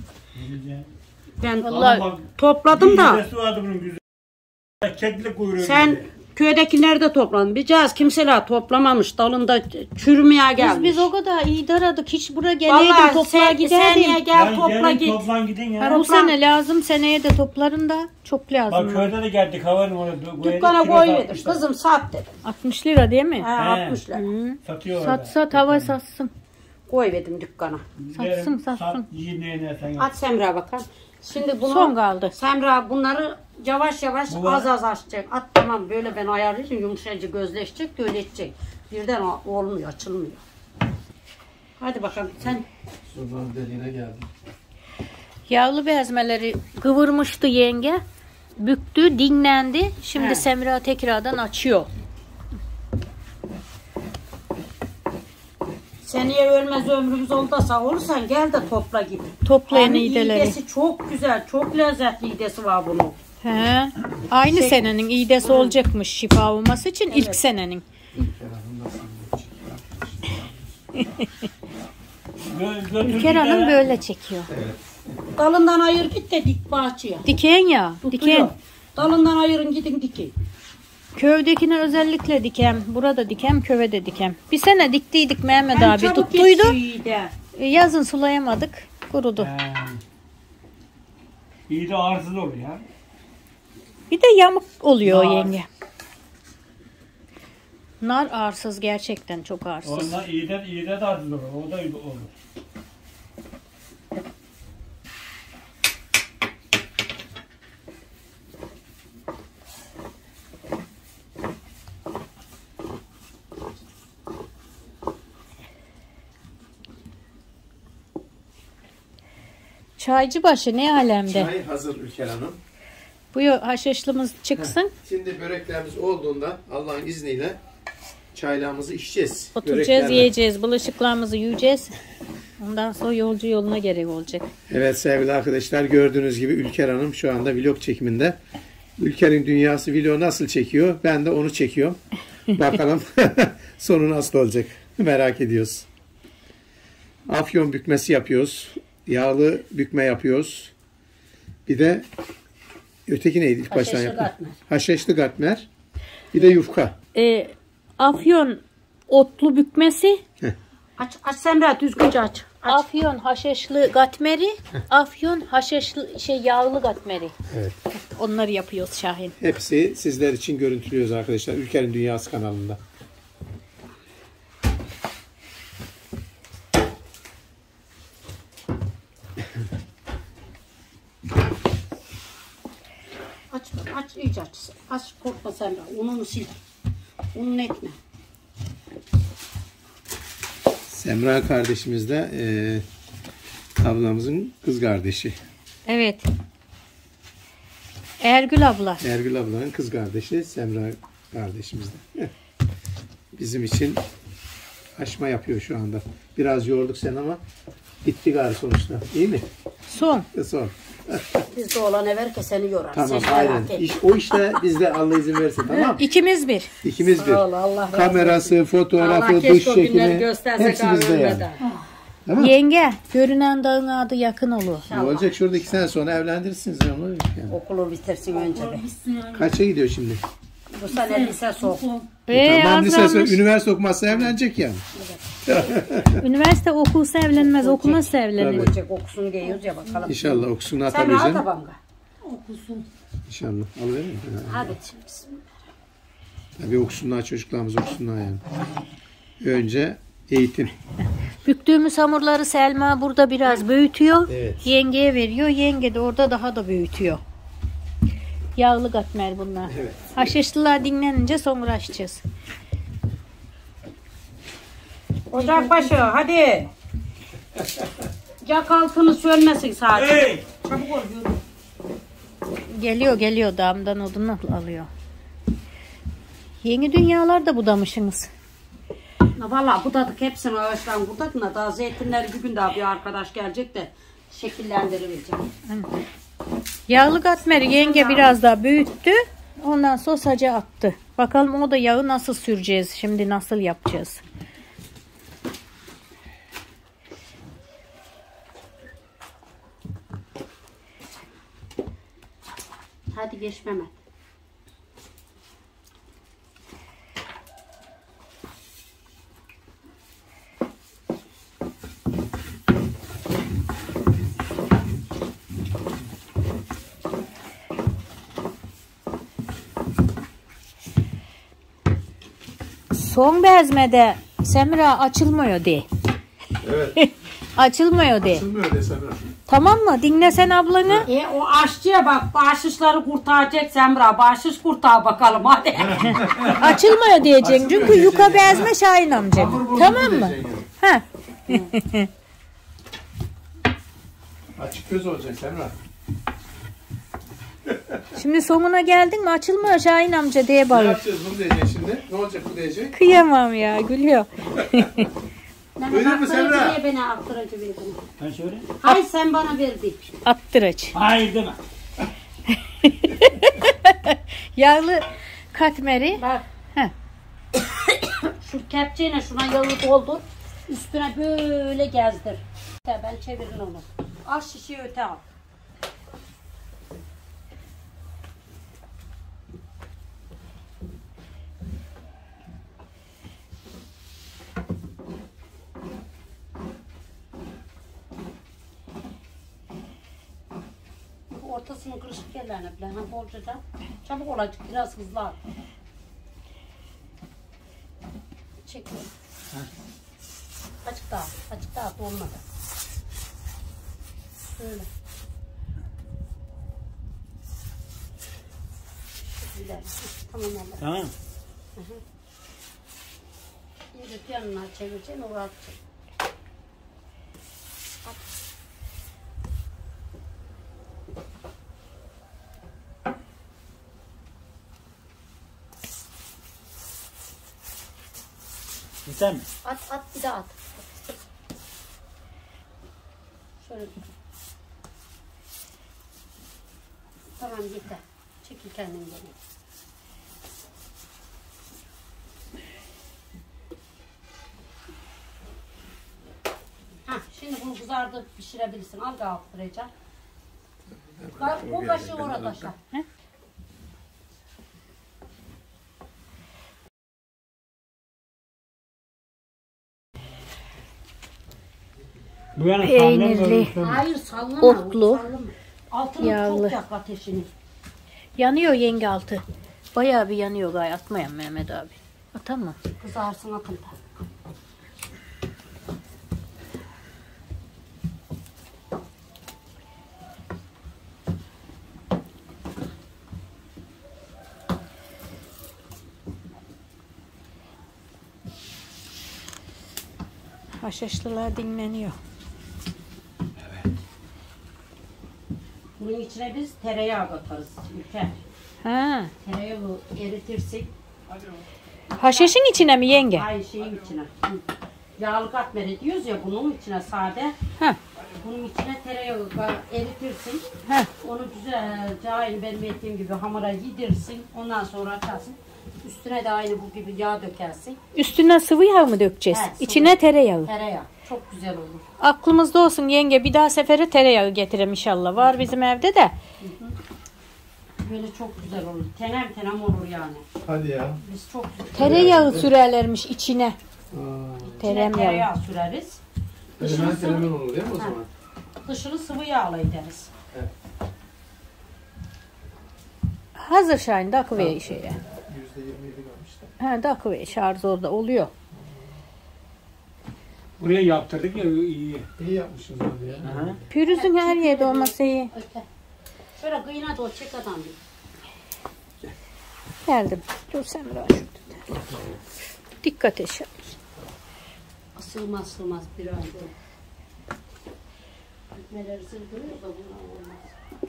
Ben Vallahi topladım da. Kekli kuyruğu sen gibi. köydekileri de topladım. Bir cihaz kimseler toplamamış. Dalında çürümeye gelmiş. Biz, biz o kadar iyi daradık. Hiç bura geleydim Vallahi toplar sen, seneye giderdim. gel Yani topla gelin, git. Toplan gidin ya. Ha, bu sene lazım. Seneye de toplarım da çok lazım. Bak köyde de geldik havanın orada. Dükkana koyuverdim. Kızım sat dedim. altmış lira değil mi? He, altmış lira. Satıyor Sat sat hava satsın. Koyuverdim dükkana. Satsın, satsın. Sat, yiyin neyine sen yap. At Semra bakalım. Şimdi bunu Son kaldı. Semra bunları yavaş yavaş Bu var. az az açacak. At tamam böyle ben ayarlayacağım. Yumuşacık gözleşecek, gölleşecek. Birden o- olmuyor, açılmıyor. Hadi bakalım sen. Şuradan deliğine geldim. Yağlı bezmeleri kıvırmıştı yenge. Büktü, dinlendi. Şimdi He. Semra tekrardan açıyor. Seneye ölmez ömrümüz oldu da sağ olursan gel de topla git. Toplayın Yani iğdeleri. iğdesi çok güzel, çok lezzetli iğdesi var bunun. He. Aynı Şey- senenin iğdesi olacakmış şifa olması için ilk senenin. Gö- götür Ülker bir Hanım de- böyle çekiyor. Dalından ayır git de dik bahçeye. Diken ya, Tutuyor. diken. Dalından ayırın gidin dikin. Kövdekine özellikle dikem. Burada dikem, kövede dikem. Bir sene diktiydik Mehmet Hem abi çabuk tuttuydu. yetişiyor iğde. E, Yazın sulayamadık. Kurudu. He. İyi de arsız oluyor ya. Bir de yamuk oluyor Nar. yenge. Nar arsız, gerçekten çok arsız. Ondan iyi de, iyi de arsız olur. O da olur. Çaycıbaşı ne alemde. Çay hazır Ülker Hanım. Buyur haşhaşlımız çıksın. Şimdi böreklerimiz olduğunda Allah'ın izniyle çaylarımızı içeceğiz. Oturacağız, Böreklerle. yiyeceğiz. Bulaşıklarımızı yiyeceğiz. Ondan sonra yolcu yoluna gerek olacak. Evet sevgili arkadaşlar, gördüğünüz gibi Ülker Hanım şu anda vlog çekiminde. Ülker'in Dünyası vlog nasıl çekiyor? Ben de onu çekiyorum. Bakalım sonu nasıl olacak? Merak ediyoruz. Afyon bükmesi yapıyoruz. Yağlı bükme yapıyoruz. Bir de öteki neydi ilk baştan Haşhaşlı yaptım? katmer. Haşhaşlı katmer. Bir de yufka. E, Afyon otlu bükmesi, Aç, aç Semra düzgünce aç. aç. Afyon haşhaşlı katmeri, Afyon haşhaşlı şey yağlı katmeri. Evet. Onları yapıyoruz Şahin. Hepsi sizler için görüntülüyoruz arkadaşlar. Ülker'in Dünyası kanalında. Aç, aç iyice aç. Aç korkma Semra. Ununu sil. Ununu etme. Semra kardeşimiz de e, ablamızın kız kardeşi. Evet. Ergül abla. Ergül ablanın kız kardeşi Semra kardeşimiz de. Bizim için açma yapıyor şu anda. Biraz yorduk sen ama bitti gari sonuçta. İyi mi? Son. Son. Bizde olan ever ki seni yorar. Tamam Sen aynen. merak etme. İş, o işte bizde Allah izin verirse tamam. İkimiz bir. İkimiz bir. Sağ ol, Allah razı Kamerası, fotoğrafı, Allah dış keşke o günleri çekimi gösterse hepsi bizde yani. ölmeden. Tamam. Yenge, görünen dağın adı yakın olur. Ne olacak şurada iki sene sonra evlendirirsiniz onu. Yani. Okulu bitirsin önce be. Kaça gidiyor şimdi? Bu sene lise sok. Ee, tamam az lise sonra kalmış. üniversite okumazsa evlenecek yani. Üniversite okursa evlenmez, okumazsa evlenir. Okuyacak okusun giyiyoruz ya bakalım. İnşallah okusun Sen tabii rahat canım. tabanga. İnşallah. Alıverir mi? Ha. Hadi. Tabii okusunlar çocuklarımız okusunlar yani. Önce eğitim. Büktüğümüz hamurları Selma burada biraz büyütüyor. Evet. Yengeye veriyor. Yenge de orada daha da büyütüyor. Yağlı katmer bunlar. Evet. Haşhaşlılar dinlenince sonra açacağız. Ocakbaşı hadi. Yak altını sönmesin sadece. Hey! Çabuk ol yürü. Geliyor geliyor damdan odunu alıyor. Yeni dünyalar da budamışsınız. Valla budadık hepsini ağaçtan budadık da daha zeytinleri bir gün daha bir arkadaş gelecek de şekillendireceğim. Yağlı katmeri yenge biraz daha büyüttü. Ondan sonra saca attı. Bakalım o da yağı nasıl süreceğiz. Şimdi nasıl yapacağız. Hadi geç Mehmet. Son bezmede Semra açılmıyor de. Evet. Açılmıyor de. Açılmıyor de Semra. Tamam mı? Dinle sen ablanı. E o aşçıya bak, bahşişleri kurtaracak Semra. Bahşiş kurtar bakalım hadi. Açılmıyor diyeceksin. Açılmıyor Çünkü yuka diyeceksin bezme Şahin amca. Hamur bozuldu Tamam mı? diyeceksin Ha. Açık göz olacak Semra. Şimdi sonuna geldin mi? Açılmıyor Şahin amca diye Ne bağır. yapacağız bunu diyecek şimdi? Ne olacak bu diyecek? Kıyamam ya, gülüyor. Öyle mi Semra? Niye bana aktırıcı verdin? Ben şöyle. Hay sen bana verdin. Attırıç. Hayır deme. Yağlı katmeri. Bak. Heh. Şu kepçeyle şuna yağı doldur. Üstüne böyle gezdir. Ben çevirin onu. Al şişeyi öte al. Ortasını kırışık yerlerine bile. Hem bolca da çabuk olacak. Biraz hızlı. Çek. Açık daha. Açık daha dolmadı. Böyle. Güzel. Tamam oldu. Tamam. İyice yanına çevireceksin. Oraya atacaksın. Yeter mi? At at bir daha at. Şöyle. Tamam yeter. Çekil kendini geri. Ha şimdi bunu kızardı pişirebilirsin. Al kaldıracağım. Bak bu kaşığı orada aşağı. Bu yana Peynirli. sallama. Hayır sallama. Otlu. Sallama. Altını Yağlı. çok yak ateşini. Yanıyor yenge altı. Bayağı bir yanıyor gay. Atmayan Mehmet abi. Atamam. Kızarsın atın da. Haşhaşlılar dinleniyor. Bunun içine biz tereyağı katarız. Ülker. Ha. Tereyağı eritirsin. Haşhaşın içine mi yenge? Aynı şeyin içine. Hı. Yağlı katmer diyoruz ya bunun içine sade. Ha. Bunun içine tereyağı ka- eritirsin. Ha. Onu güzelce aynı benim ettiğim gibi hamura yedirsin. Ondan sonra atarsın. Üstüne de aynı bu gibi yağ dökersin. Üstüne sıvı yağ mı dökeceğiz? Evet, sıvı. İçine tereyağı. Tereyağı. Çok güzel olur. Aklımızda olsun yenge. Bir daha sefere tereyağı getirem inşallah. Var bizim evde de. Böyle çok güzel olur. Tenem tenem olur yani. Hadi ya. Biz çok Tereyağı sürerlermiş içine. Aa, içine Tereyağı. tereyağı süreriz. hemen hemen olur değil mi o Ha. zaman? Dışını sıvı yağla ederiz. Hazır Şahin. Dakıver şeye. yüzde yirmi yedi kalmış da. Ha dakıver. Şarj orada oluyor. Buraya yaptırdık ya iyi. İyi yapmışsınız abi ya. Aha. Pürüzün her yerde olması iyi. Öte. Şöyle kıyına doğru çek adam bir. Geldim. Dur sen biraz şurada. Dikkat et. Sığmaz sığmaz bir an böyle. Ekmeleri sığdırıyor da bunlar olmaz.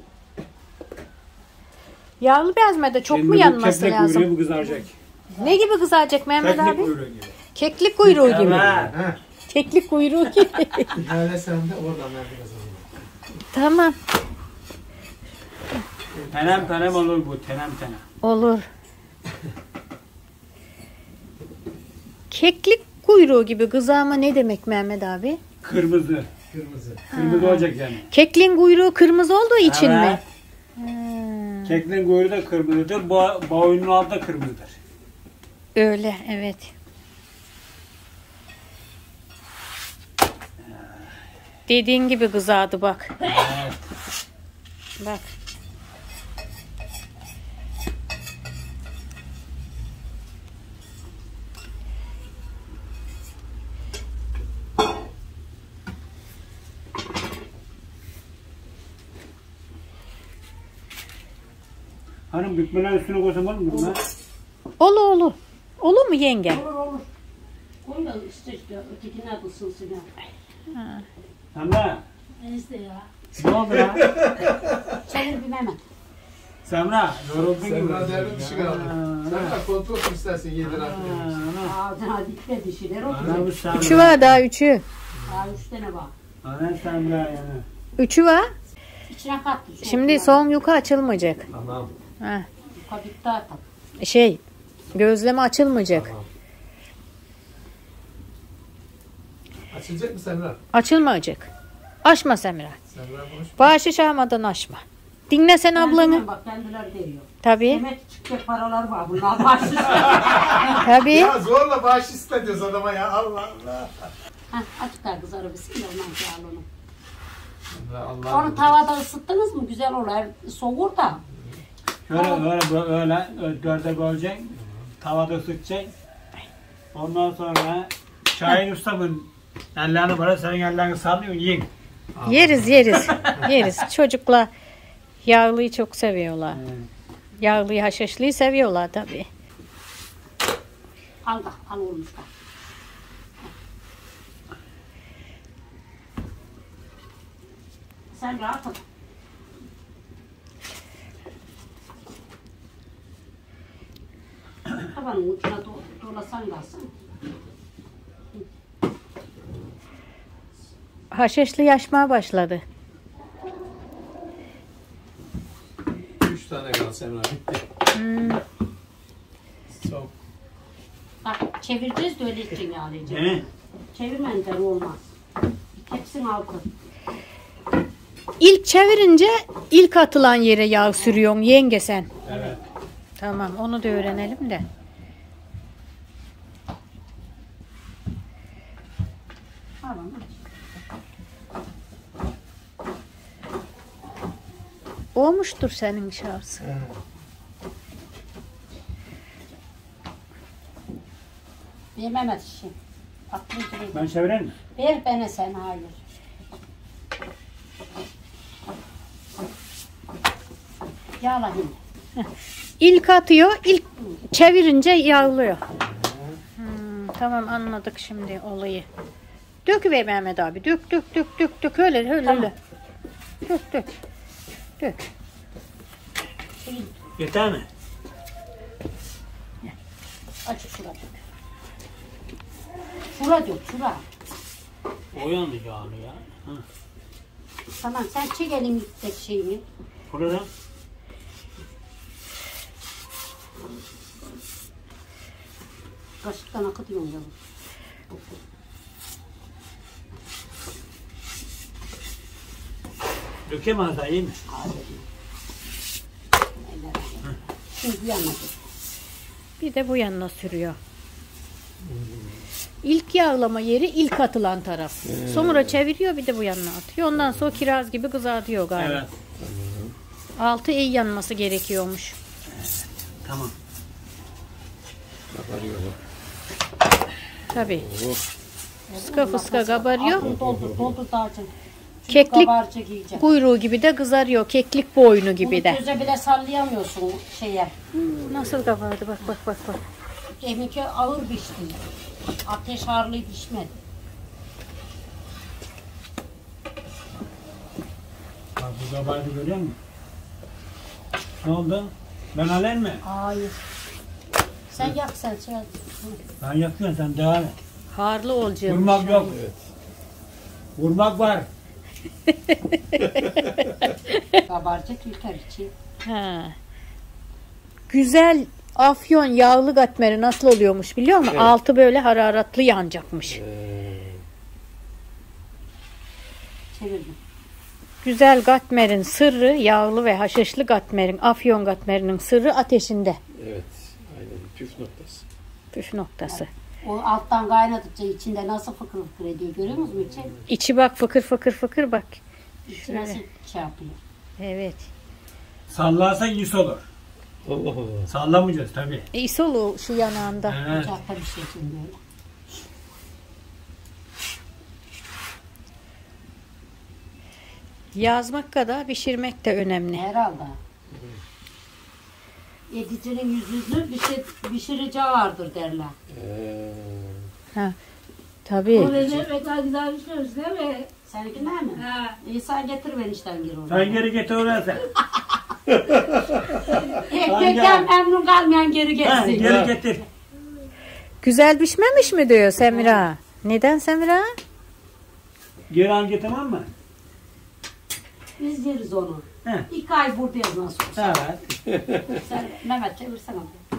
Yağlı bezmede çok mu Şimdi bu yanması kepek lazım? kuyruğu bu kızaracak. Ne gibi kızaracak Mehmet Keklik abi? kuyruğu gibi. Keklik kuyruğu gibi. Evet. Ha. Keklik kuyruğu gibi. İhale sen de oradan ver biraz alalım. Tamam. Tenem tenem olur bu. Tenem tenem. Olur. Keklik kuyruğu gibi kızarma ne demek Mehmet abi? Kırmızı. Kırmızı. Kırmızı olacak yani. Kekliğin kuyruğu kırmızı olduğu için mi? Evet. Kekliğin kuyruğu da kırmızıdır. Ba boynunun altı da kırmızıdır. Öyle evet. Dediğin gibi kızardı bak. Evet. Bak. Hanım bükmeler üstüne koysam olur mu bunlar? Olu olu. Olur mu yenge? Olur olur. Koy da işte işte ötekiler ısınsın ya. Semra. Neyse ya. Ne oldu ya? Çevir bir Mehmet. Semra. Yoruldun gibi. Semra devre dışı kaldı. Semra kontrol et istersen yedin artık. Ağzına dikme dişiler Ana oturuyor. bu Semra. Üçü var daha üçü. Daha üç tane bak. Ana Semra yani. Üçü var. İçine kattı. şu Şimdi otları. son yuka açılmayacak. Tamam. Ha. Yuka bitti artık. Şey gözleme açılmayacak. Tamam. Açılacak mı Semra? Açılmayacak. Aşma Semra. Semra konuş. Başı şahmadan aşma. Dinle sen ablanı. Kendiler Bak kendiler deriyor. Tabii. Demek ki çıkacak paralar var. Bunlar başlıyor. Tabii. Ya zorla bağış istediyoruz adama ya. Allah Allah. Hah açıklar kız arabası. Ondan sonra onu. Semra Allah. Onu tavada ısıttınız mı güzel olur. Soğur da. Şöyle böyle böyle öyle dörde böleceksin. Tavada ısıtacaksın. Ondan sonra Şahin ustamın ellerini böyle senin ellerini sallıyorsun yiyin. Yeriz yeriz. Yeriz. Çocuklar yağlıyı çok seviyorlar. Yağlıyı haşhaşlıyı seviyorlar tabii. Al da al olmuş da. Sen rahat ol. Tabanın ucuna do dolasan kalsın. Haşhaşlı yaşmaya başladı. Üç tane kal Semra bitti. Hmm. Son. Bak çevireceğiz de öyle için yağlayacağız. Ne? Çevirmeden olmaz. Tepsin altı. İlk çevirince ilk atılan yere yağ sürüyorsun yenge sen. Evet. Tamam onu da öğrenelim de. Tamam. Olmuştur senin şahsı. Bir Mehmet işi. Aklını Ben çevireyim mi? ver bana sen hayır. Yağla şimdi. İlk atıyor, ilk çevirince yağlıyor. Hmm, tamam anladık şimdi olayı. Döküver Mehmet abi. Dök dök dök dök dök öyle öyle Tamam. öyle. Dök dök. Dök. Yeter mi? Açık şura dök. Şura dök şura. O yandı yağlı ya. Ha. Tamam sen çek elimizdeki şeyini. Burada. Kaşıktan akıtıyorum yavrum. Dökemez daha iyi mi? Şimdi bir yanına dök. Bir de bu yanına sürüyor. İlk yağlama yeri ilk atılan taraf. Sonra çeviriyor bir de bu yanına atıyor. Ondan sonra kiraz gibi kızartıyor galiba. Evet. Altı iyi yanması gerekiyormuş. Tamam. Kabarıyor. Tabii. Fıska fıska kabarıyor. Altını doldur doldur daha çok. Çünkü Keklik kabarcık yiyecek. kuyruğu gibi de kızarıyor. Keklik boynu gibi Bunu de. göze bile sallayamıyorsun şeye. Nasıl kabardı bak bak bak bak. Deminki ağır pişti. Ateş harlı pişmedi. Bak bu kabardı görüyor musun? Ne oldu? Ben alayım mı? Hayır. Sen yak sen. Şey, Ben yakıyorum sen devam et. Harlı olacak. Vurmak yok. Evet. Vurmak var. kabarcık yıkar içi. Ha. Güzel afyon yağlı katmeri nasıl oluyormuş biliyor musun? Evet. Altı böyle hararetli yanacakmış. Çevirdim. Güzel katmerin sırrı, yağlı ve haşhaşlı katmerin, afyon katmerinin sırrı ateşinde. Evet. Aynen. Püf noktası. Püf noktası. O alttan kaynadıkça içinde nasıl fıkır fıkır ediyor görüyor musunuz içi? İçi bak fıkır fıkır fıkır bak. İçi nasıl şey yapıyor. Evet. Sallarsan yüz olur. Allah Allah. Sallamayacağız tabii. E, isolu şu yanağında. Evet. Ocakta bir şey için böyle. Yazmak kadar pişirmek de önemli. Herhalde. Yedicinin yüzünü pişir, pişireceği vardır derler. Ee, Ha. Tabii. Öyle ne kadar güzel pişiyoruz değil mi? Seninki ne mi? Ha. İyi sen getir ben işten gir oraya. Sen geri getir oraya sen. Ekmekten memnun kalmayan geri Ha, geçsin. geri getir. Güzel pişmemiş mi diyor Semira? Neden Semira? Geri al getir, tamam mı? Biz yeriz onu. He. İki ay buradayız nasıl olsa. Evet. Sen Mehmet çevirsene.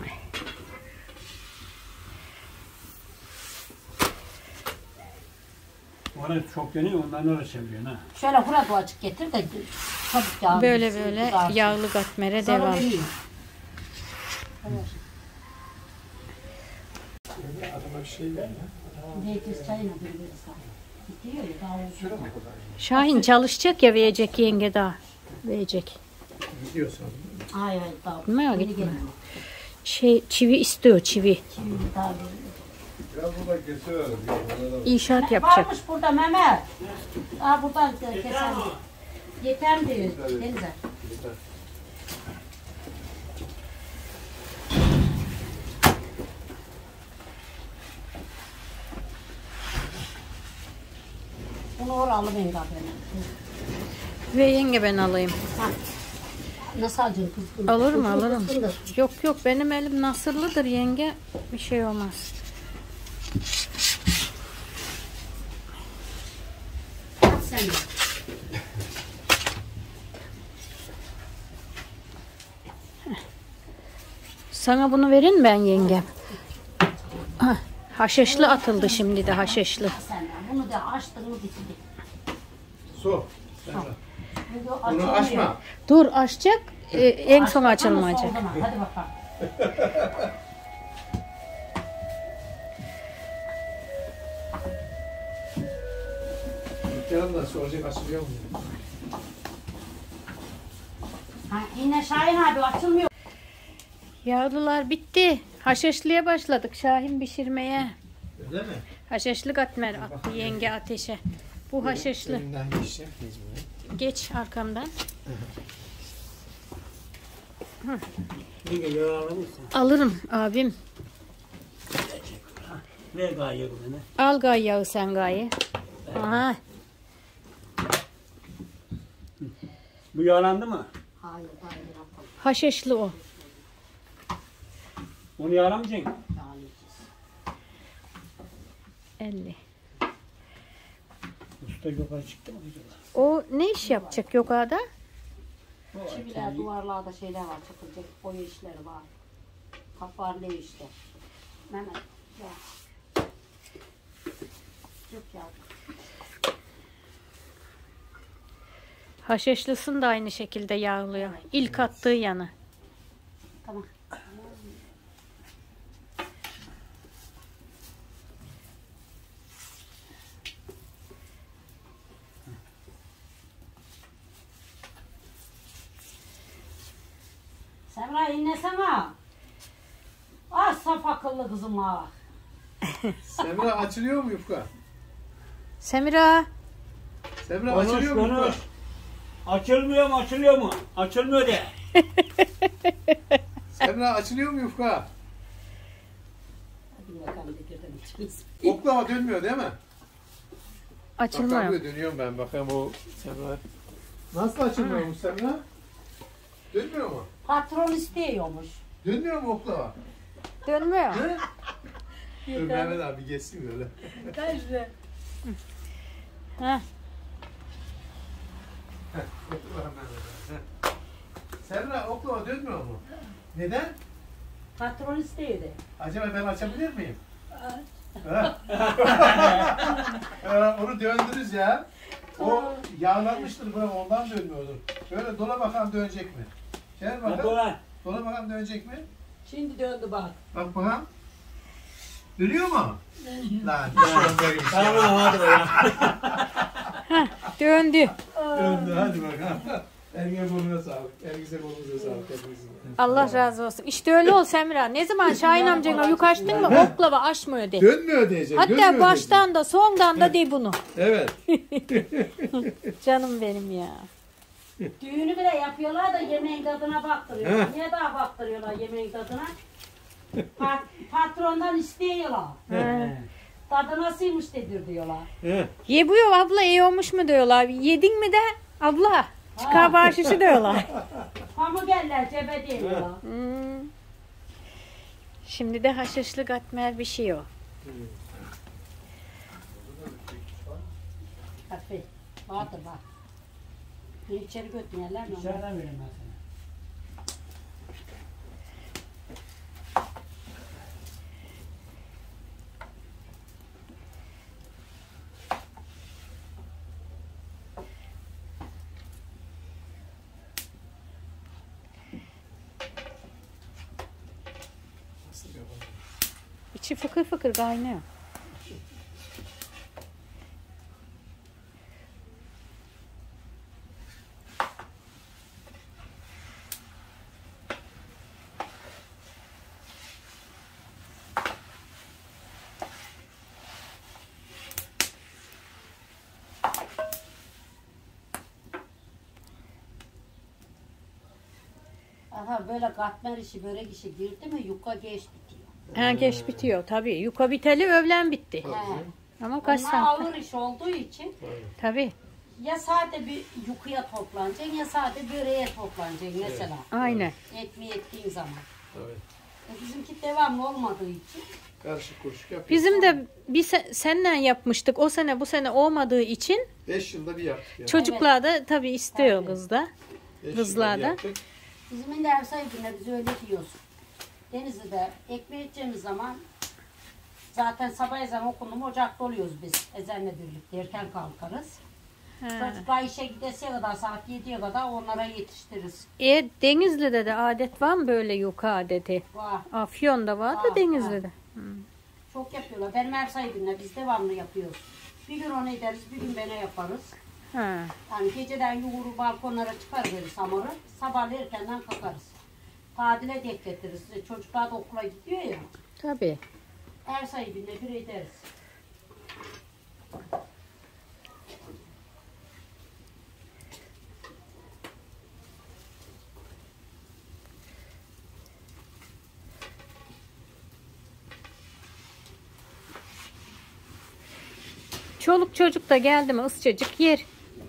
Orası çok yanıyor, ondan oraya çeviriyorsun ha. Şöyle hurada açık getir de çabuk yağlı. Böyle gitsin, böyle kızarsın. yağlı katmere Sonra devam. vereyim. adama bir şey ver ya. Zeytin çayına bir bir sağ. Gidiyor ya daha uzun. Şahin çalışacak ya verecek yenge daha. Verecek. Gidiyor sanırım. Hayır hayır daha. Merak Yeni etme. geliyor. Şey çivi istiyor çivi. Şimdi daha geliyor. Biraz burada kesiverelim. İnşaat yapacak. Varmış burada Mehmet. Aa buradan keser. Yeter mi diyor Denize? Bunu oraya alıp ben kapıyorum. Ve yenge ben alayım. Nasıl alacaksın kızgın? Alırım Kızgın alırım. kızgındır. Yok yok benim elim nasırlıdır yenge. Bir şey olmaz. At sen de. Sana bunu verin ben yengem. Hah, haşhaşlı atıldı şimdi de haşhaşlı. Sen de. Bunu da açtın mı bitti. Su. Bunu, Bunu açılmıyor. açma. Dur açacak. e, en son Açtıktan açılmayacak. sonra o zaman. Hadi bakalım. Dükkanım da soracak açılıyor mu? Ha, yine Şahin abi açılmıyor. Yağlılar bitti. Haşhaşlıya başladık Şahin pişirmeye. Öyle mi? Haşhaşlı katmer attı yenge ateşe. Bu haşhaşlı. Önünden geçeceğim mecburen. Geç arkamdan. Yenge yağ alır mısın? Alırım abim. Ver gaye bunu. Al gay yağı sen gayı. Aha. Bu yağlandı mı? Hayır, hayır yapalım. Haşhaşlı o. Onu yağlamayacaksın. Yağlayacağız. elli. Usta yukarı çıktı mı acaba? O ne iş yapacak yokada? Çiviler, duvarlarda şeyler var, çakılacak boya işleri var. Kaplar ne işte. Mehmet, ya. Yok ya. Haşhaşlısın da aynı şekilde yağlıyor. İlk attığı yanı. Tamam. Semra innesene. Ah saf akıllı kızım ha. Semra açılıyor mu yufka? Semira. Semra Konuş açılıyor mu konuş. yufka? Açılmıyor mu açılıyor mu? Açılmıyor de. Semra açılıyor mu yufka? Hadi bakalım dikirden içmeyiz. Oklava dönmüyor değil mi? Açılmıyor. Bak, dönüyorum ben bakayım o Semra. Nasıl açılmıyor bu Semra? Dönmüyor mu? Patron istiyormuş. Dönmüyor mu oklava? Dönmüyor. He? Dur Mehmet abi geçsin böyle. Kaçtı. Heh. Otur bakalım Mehmet abi. Heh. Semra oklava dönmüyor mu? Neden? Patron istiyordu. Acaba ben açabilir miyim? Ha? Ee, Onu döndürürüz ya. O yağlanmıştır böyle ondan dönmüyordur. Böyle dola bakalım dönecek mi? Gel Hadi bakalım. ulan. Dola bakalım dönecek mi? Şimdi döndü bak. Bak bakalım. Dönüyor mu? Lan dönüyor. Tamam hadi ulan. Döndü. Döndü hadi bakalım. Eline burnuna sağlık. Elinize burnunuza sağlık. Hepinizin. Allah razı olsun. İşte öyle ol Semira. Ne zaman Şahin amcana yük açtın mı oklava açmıyor de. Dönmüyor diyecek. Hatta dönmüyor baştan da sondan da de bunu. diyecek. Evet. Canım benim ya. Düğünü bile yapıyorlar da yemeğin tadına baktırıyorlar. He. Niye daha baktırıyorlar yemeğin tadına? Pat- patrondan istiyorlar. He. Tadı nasılmış dedir diyorlar. He. Ye buyur abla iyi olmuş mu diyorlar. Yedin mi de abla? Çıkar bahşişi diyorlar. Pamuk eller cebe diyorlar. Hmm. Şimdi de haşhaşlı katmer bir şey o. Kafe. Vardır var. Bir içeri götürmeyenler mi? İçeriden vereyim ben sana. İçi fıkır fıkır kaynıyor. Aha böyle katmer işi, börek işi girdi mi yukka geç bitiyor. Ha geç bitiyor tabii. Yuka biteli övlen bitti. He. Ama kaç Onlar saat? ağır iş olduğu için Tabii. ya sade bir yukuya toplanacaksın ya sade böreğe toplanacaksın mesela. Aynen. Ekmeği ettiğin zaman. Evet. E bizimki devamlı olmadığı için Karışık kuruşuk yapıyoruz. Bizim de bir se- senden yapmıştık. O sene bu sene olmadığı için beş yılda bir yaptık yani. çocuklar da tabii istiyor Tabii. kız da. Beş kızlar yılda bir da. yaptık. bizim de ev sahibine biz öyle diyoruz. Denizli'de ekmeği edeceğimiz zaman zaten sabah ezan okundu mu ocakta oluyoruz biz. Ezanla birlikte erken kalkarız. Ha. Çocuklar işe gidesiye kadar saat yediye kadar onlara yetiştiririz. E Denizli'de de adet var mı böyle yuka adeti? Vah, Afyon'da var da Var, Denizli'de. çok yapıyorlar. Benim ev sahibimle biz devamlı yapıyoruz. Bir gün onu ederiz, bir gün bana yaparız. Ha. Yani geceden yoğuru balkonlara çıkarırız hamuru. Sabah erkenden kalkarız. Tadile dek getiririz. Çocuklar da okula gidiyor ya. Tabii. Ev sahibine bir ederiz. Çoluk çocuk da geldi mi ısıcacık yer.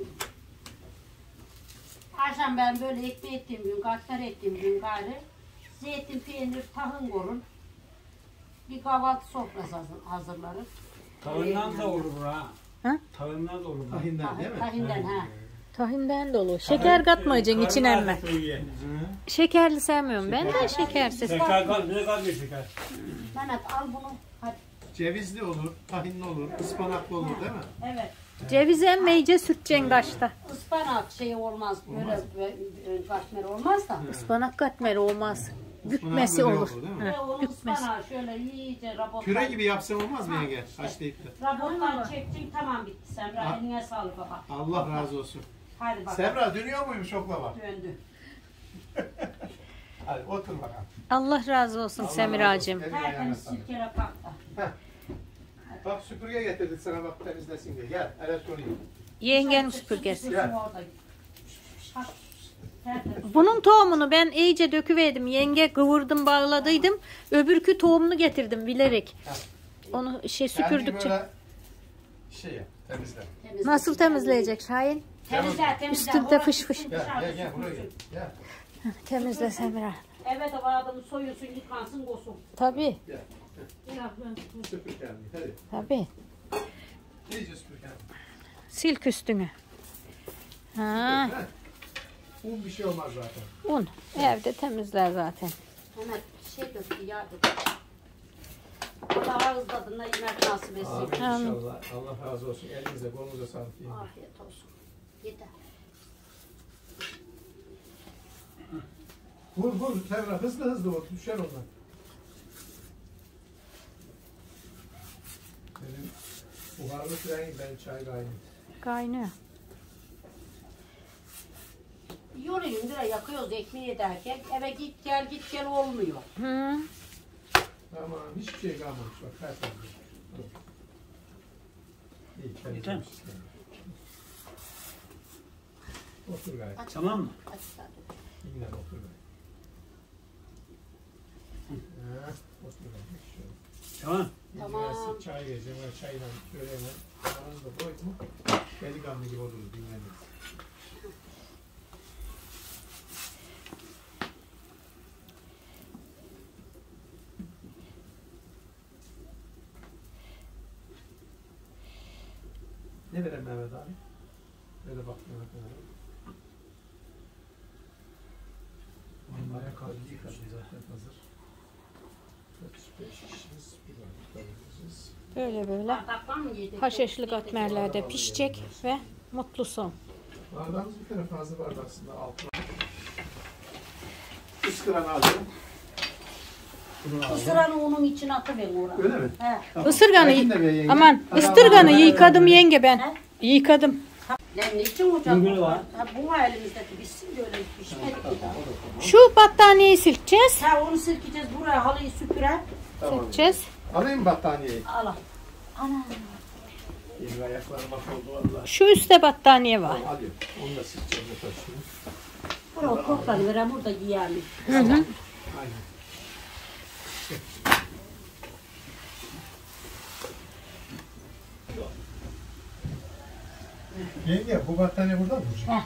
Akşam ben böyle ekmeği ettiğim gün, katmer ettiğim gün gayrı zeytin, peynir, tahın korun. Bir kahvaltı sofrası hazır- hazırlarız. Tavından da olur ha. Ha? Tavından da olur. Tahinden değil mi? Tahinden ha. Tahinden dolu. Şeker katmayacaksın içine emme. Karnı Şekerli sevmiyorum ben de şekersiz. Şeker kat, ne kadar şeker? Mehmet al bunu. Hadi. Cevizli olur, tahinli olur, ıspanaklı olur değil mi? Evet. Cevizi emmeyece sürteceksin kaşta. Ispanak şey olmaz. Böyle böyle katmer olmaz da. Ispanak katmeri olmaz. Bükmesi böyle olur. olur, değil mi? Ve Ha, onu bükmesi. ıspanağı şöyle iyice rabottan. Püre gibi yapsam olmaz mı yenge? Haşlayıp da. Rabottan çektin tamam bitti Semra. Ha. Eline sağlık baba. Allah razı olsun. Hadi bakalım. Semra dönüyor muymuş oklava? Döndü. Hadi otur bakalım. Allah razı olsun Semiracığım. Elin ayağına Tertemiz sağlık. sirkele kalktı. Bak süpürge getirdik sana bak temizlesin diye. Gel elektronik. Yengen süpürgesi. Süpürsün orada. Bak, tertemiz. Bunun tohumunu ben iyice döküverdim. Yenge kıvırdım bağladıydım. Öbürkü tohumunu getirdim bilerek. Onu şey süpürdükçe. Kendini böyle şey yap temizle. Temizle. Nasıl temizleyecek Şahin? Temizle, temizle. Üstünde Orası fış fış. dışarıda Gel gel gel buraya gel. süpürsün. Gel. Temizle Semira. Evet o adamı soyulsun, yıkansın, kosun. Tabii. Süpür kendini hadi. Tabii. İyice süpür kendini. Silk üstünü. Ha, Un bir şey olmaz zaten. un. Evde temizler zaten. Hemen şey döktü, yağ döktü. Daha hızlı tadına yemek nasip etsin. Amin inşallah. Allah razı olsun. Elinize kolunuza sağlık. diyeyim. Afiyet olsun. Yeter. Vur vur Semra hızlı hızlı vur. Düşer ondan. Benim buharlı fren ben çay kaynayayım. Kaynıyor. Yoruyorum lira yakıyoruz ekmeği ederken eve git gel git gel olmuyor. Hı. Tamam hiçbir şey kalmamış bak. Her şey. İyi temizlemiş. Otur gayet. Tamam mı? Yine otur gayet. Ha, otur gayet. Şöyle. Tamam. Tamam. Çay vereceğim. Ben çayla şöyle hemen. Aranızda koydum mu? Delikanlı gibi oluruz. Dinleniriz. Ne vereyim Mehmet abi? Böyle bak Mehmet abi. Bayağı kalbi yıkadı zaten hazır. otuz beş kişiyiz. Bir bardak alacağız. Böyle böyle Bardaktan mı yedik? haşhaşlı katmerlerde pişecek ve mutlu son. Bardağımız bir tane fazla vardı aslında altına. Iskıranı alıyorum. Isıranı onun içine atıverin oraya. Öyle mi? He. Isırganı, Belki de be yenge. aman Tamam. ıstırganı yıkadım yenge ben. He? Yıkadım. Lan ne için hocam? Bugün var. Ha, bu mu elimizdeki bitsin de öyle pişmedik ki daha. Şu battaniyeyi silkeceğiz. Ha onu silkeceğiz buraya halıyı süpüren. Tamam. Silkeceğiz. Alayım mı battaniyeyi? Al al. Ana. Benim ayaklarım mahvoldu vallahi. Şu üstte battaniye var. Tamam alıyorum. Onu da sileceğim de taşıyayım. Buraya toplanıveren burada giyelim. Hı hı. Aynen. Yenge bu battaniye burada mı?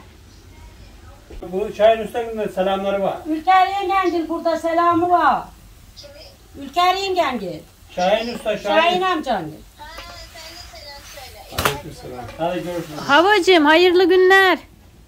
Bu çayın üstünde selamları var. Ülker yengengil burada selamı var. Ülker yengengil. Şahin Usta, Şahin Şahin. amcangil. Aleykümselam. Hadi görüşürüz. Havacığım hayırlı günler.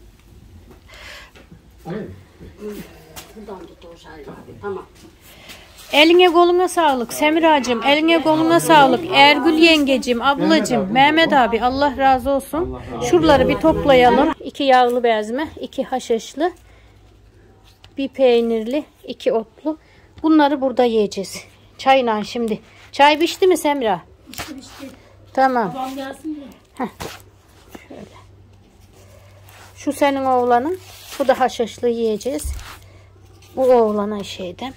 Alayım. Buradan tut o Şahin abi. Tamam. Eline koluna sağlık Semiracığım. Eline koluna sağlık. Ergül yengecim, ablacığım, Mehmet abi Allah razı olsun. Şuraları bir toplayalım. İki yağlı bezme, iki haşhaşlı, bir peynirli, iki otlu. Bunları burada yiyeceğiz. Çayla şimdi. Çay pişti mi Semra? İşte işte. Tamam. Babam gelsin diye. Şu senin oğlanın. Bu da haşhaşlı yiyeceğiz. Bu oğlana şeyde.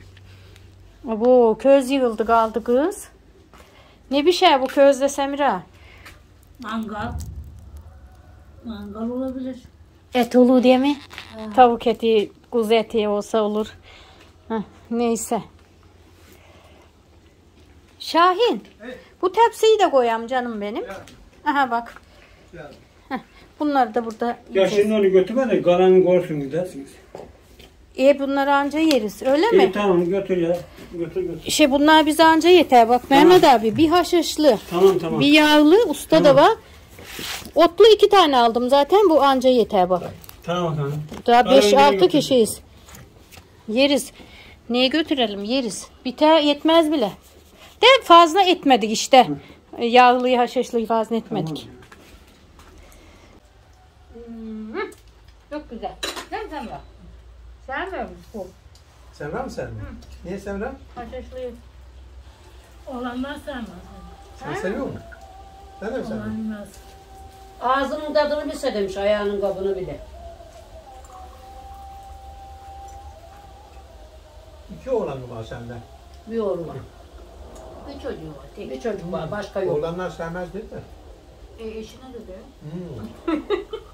Bu köz yığıldı kaldı kız. Ne bir şey bu közde Semra? Mangal. Mangal olabilir. Et olur diye mi? Tavuk eti, kuzu eti olsa olur. Heh, neyse. Şahin. Bu tepsiyi de koyam canım benim. Aha bak. Heh, bunları da burada Ya yiyeceğiz. şimdi onu götürme de kalanını korsun gidersiniz. E bunları anca yeriz öyle mi? İyi tamam götür ya. Götür götür. Şey bunlar bize anca yeter. Bak Mehmet abi bir haşhaşlı, Tamam tamam. bir yağlı, usta da var. Otlu iki tane aldım zaten bu anca yeter bak. Tamam tamam. Daha beş Arayın, altı götür. kişiyiz. Yeriz. Neye götürelim yeriz. Biter yetmez bile. De fazla etmedik işte. Yağlıyı haşhaşlıyı fazla etmedik. Hmm, çok güzel. Değil mi Semra? Sevmiyor musun bu Semra mı sen mi? Niye Semra? haşhaşlıyı? Olanlar sevmez. Sen seviyor musun? Sen de mi Olan seviyorsun? bilmez. Ağzının tadını bilse demiş ayağının kabını bile. İki oğlan mı var sende? Bir oğlu var. Bir çocuğu var. Tek bir çocuk var. Başka yok. Oğlanlar sevmez değil mi? E, eşine de de. Hmm.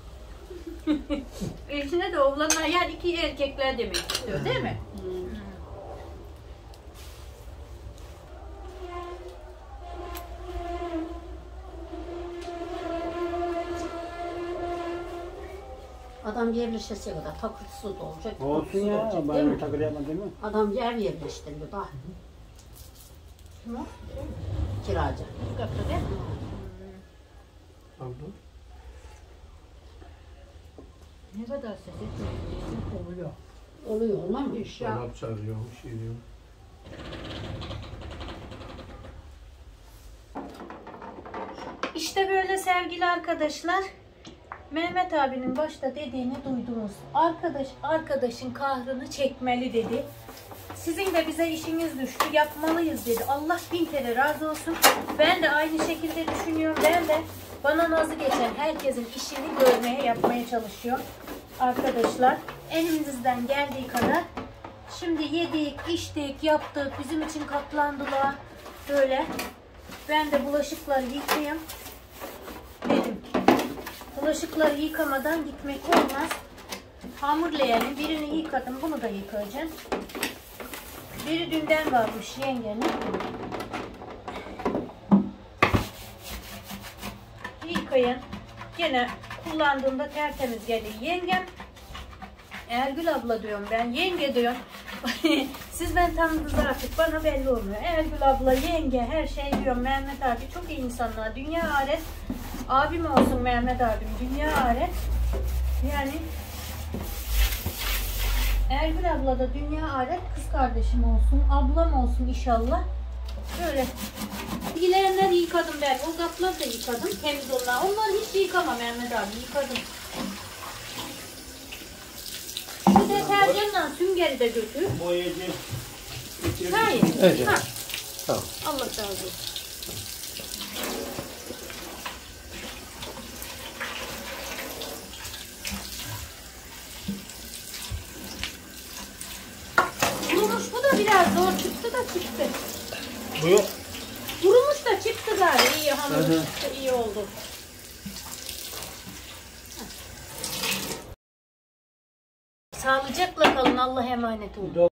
Eşine de oğlanlar yani iki erkekler demek istiyor değil mi? Adam yerleşese kadar takıntısı da olacak. Olsun takıntısı da ya. olacak, değil Ben mi? takır yapmadım değil mi? Adam yer yerleştiriyor daha. Kiracı. Oldu. Ne kadar ses etmiyor. Oluyor. Oluyor olmaz mı? Dolap çağırıyormuş, yiyor. İşte böyle sevgili arkadaşlar. Mehmet abinin başta dediğini duydunuz. Arkadaş arkadaşın kahrını çekmeli dedi. Sizin de bize işiniz düştü. Yapmalıyız dedi. Allah bin kere razı olsun. Ben de aynı şekilde düşünüyorum. Ben de bana nazı geçen herkesin işini görmeye yapmaya çalışıyorum. Arkadaşlar elimizden geldiği kadar. Şimdi yedik, içtik, yaptık. Bizim için katlandılar. Böyle. Ben de bulaşıkları yıkayayım dedim. Bulaşıkları yıkamadan gitmek olmaz. Hamur leğeni birini yıkadım. Bunu da yıkayacağım. Biri dünden varmış yengenin. Yıkayın. Gene kullandığımda tertemiz geliyor. Yengem Ergül abla diyorum ben. Yenge diyorum. Siz ben tanıdınız artık. Bana belli olmuyor. Ergül abla, yenge, her şey diyorum. Mehmet abi çok iyi insanlar. Dünya aret. Abim olsun Mehmet abim. Dünya aret. Yani Ergül abla da dünya aret. Kız kardeşim olsun. Ablam olsun inşallah. Böyle. Diğerleri yıkadım ben. O kapları da yıkadım. Temiz onlar. Onları hiç yıkamam Mehmet abi. Yıkadım. Şu deterjanla süngeri de götür. Boyacı. Hayır. Evet. Ha. Tamam. Allah razı olsun. Kurumuş bu da biraz zor çıktı da çıktı. Bu Kurumuş da çıktı galiba. İyi hamur çıktı. İyi oldu. Sağlıcakla kalın. Allah'a emanet olun.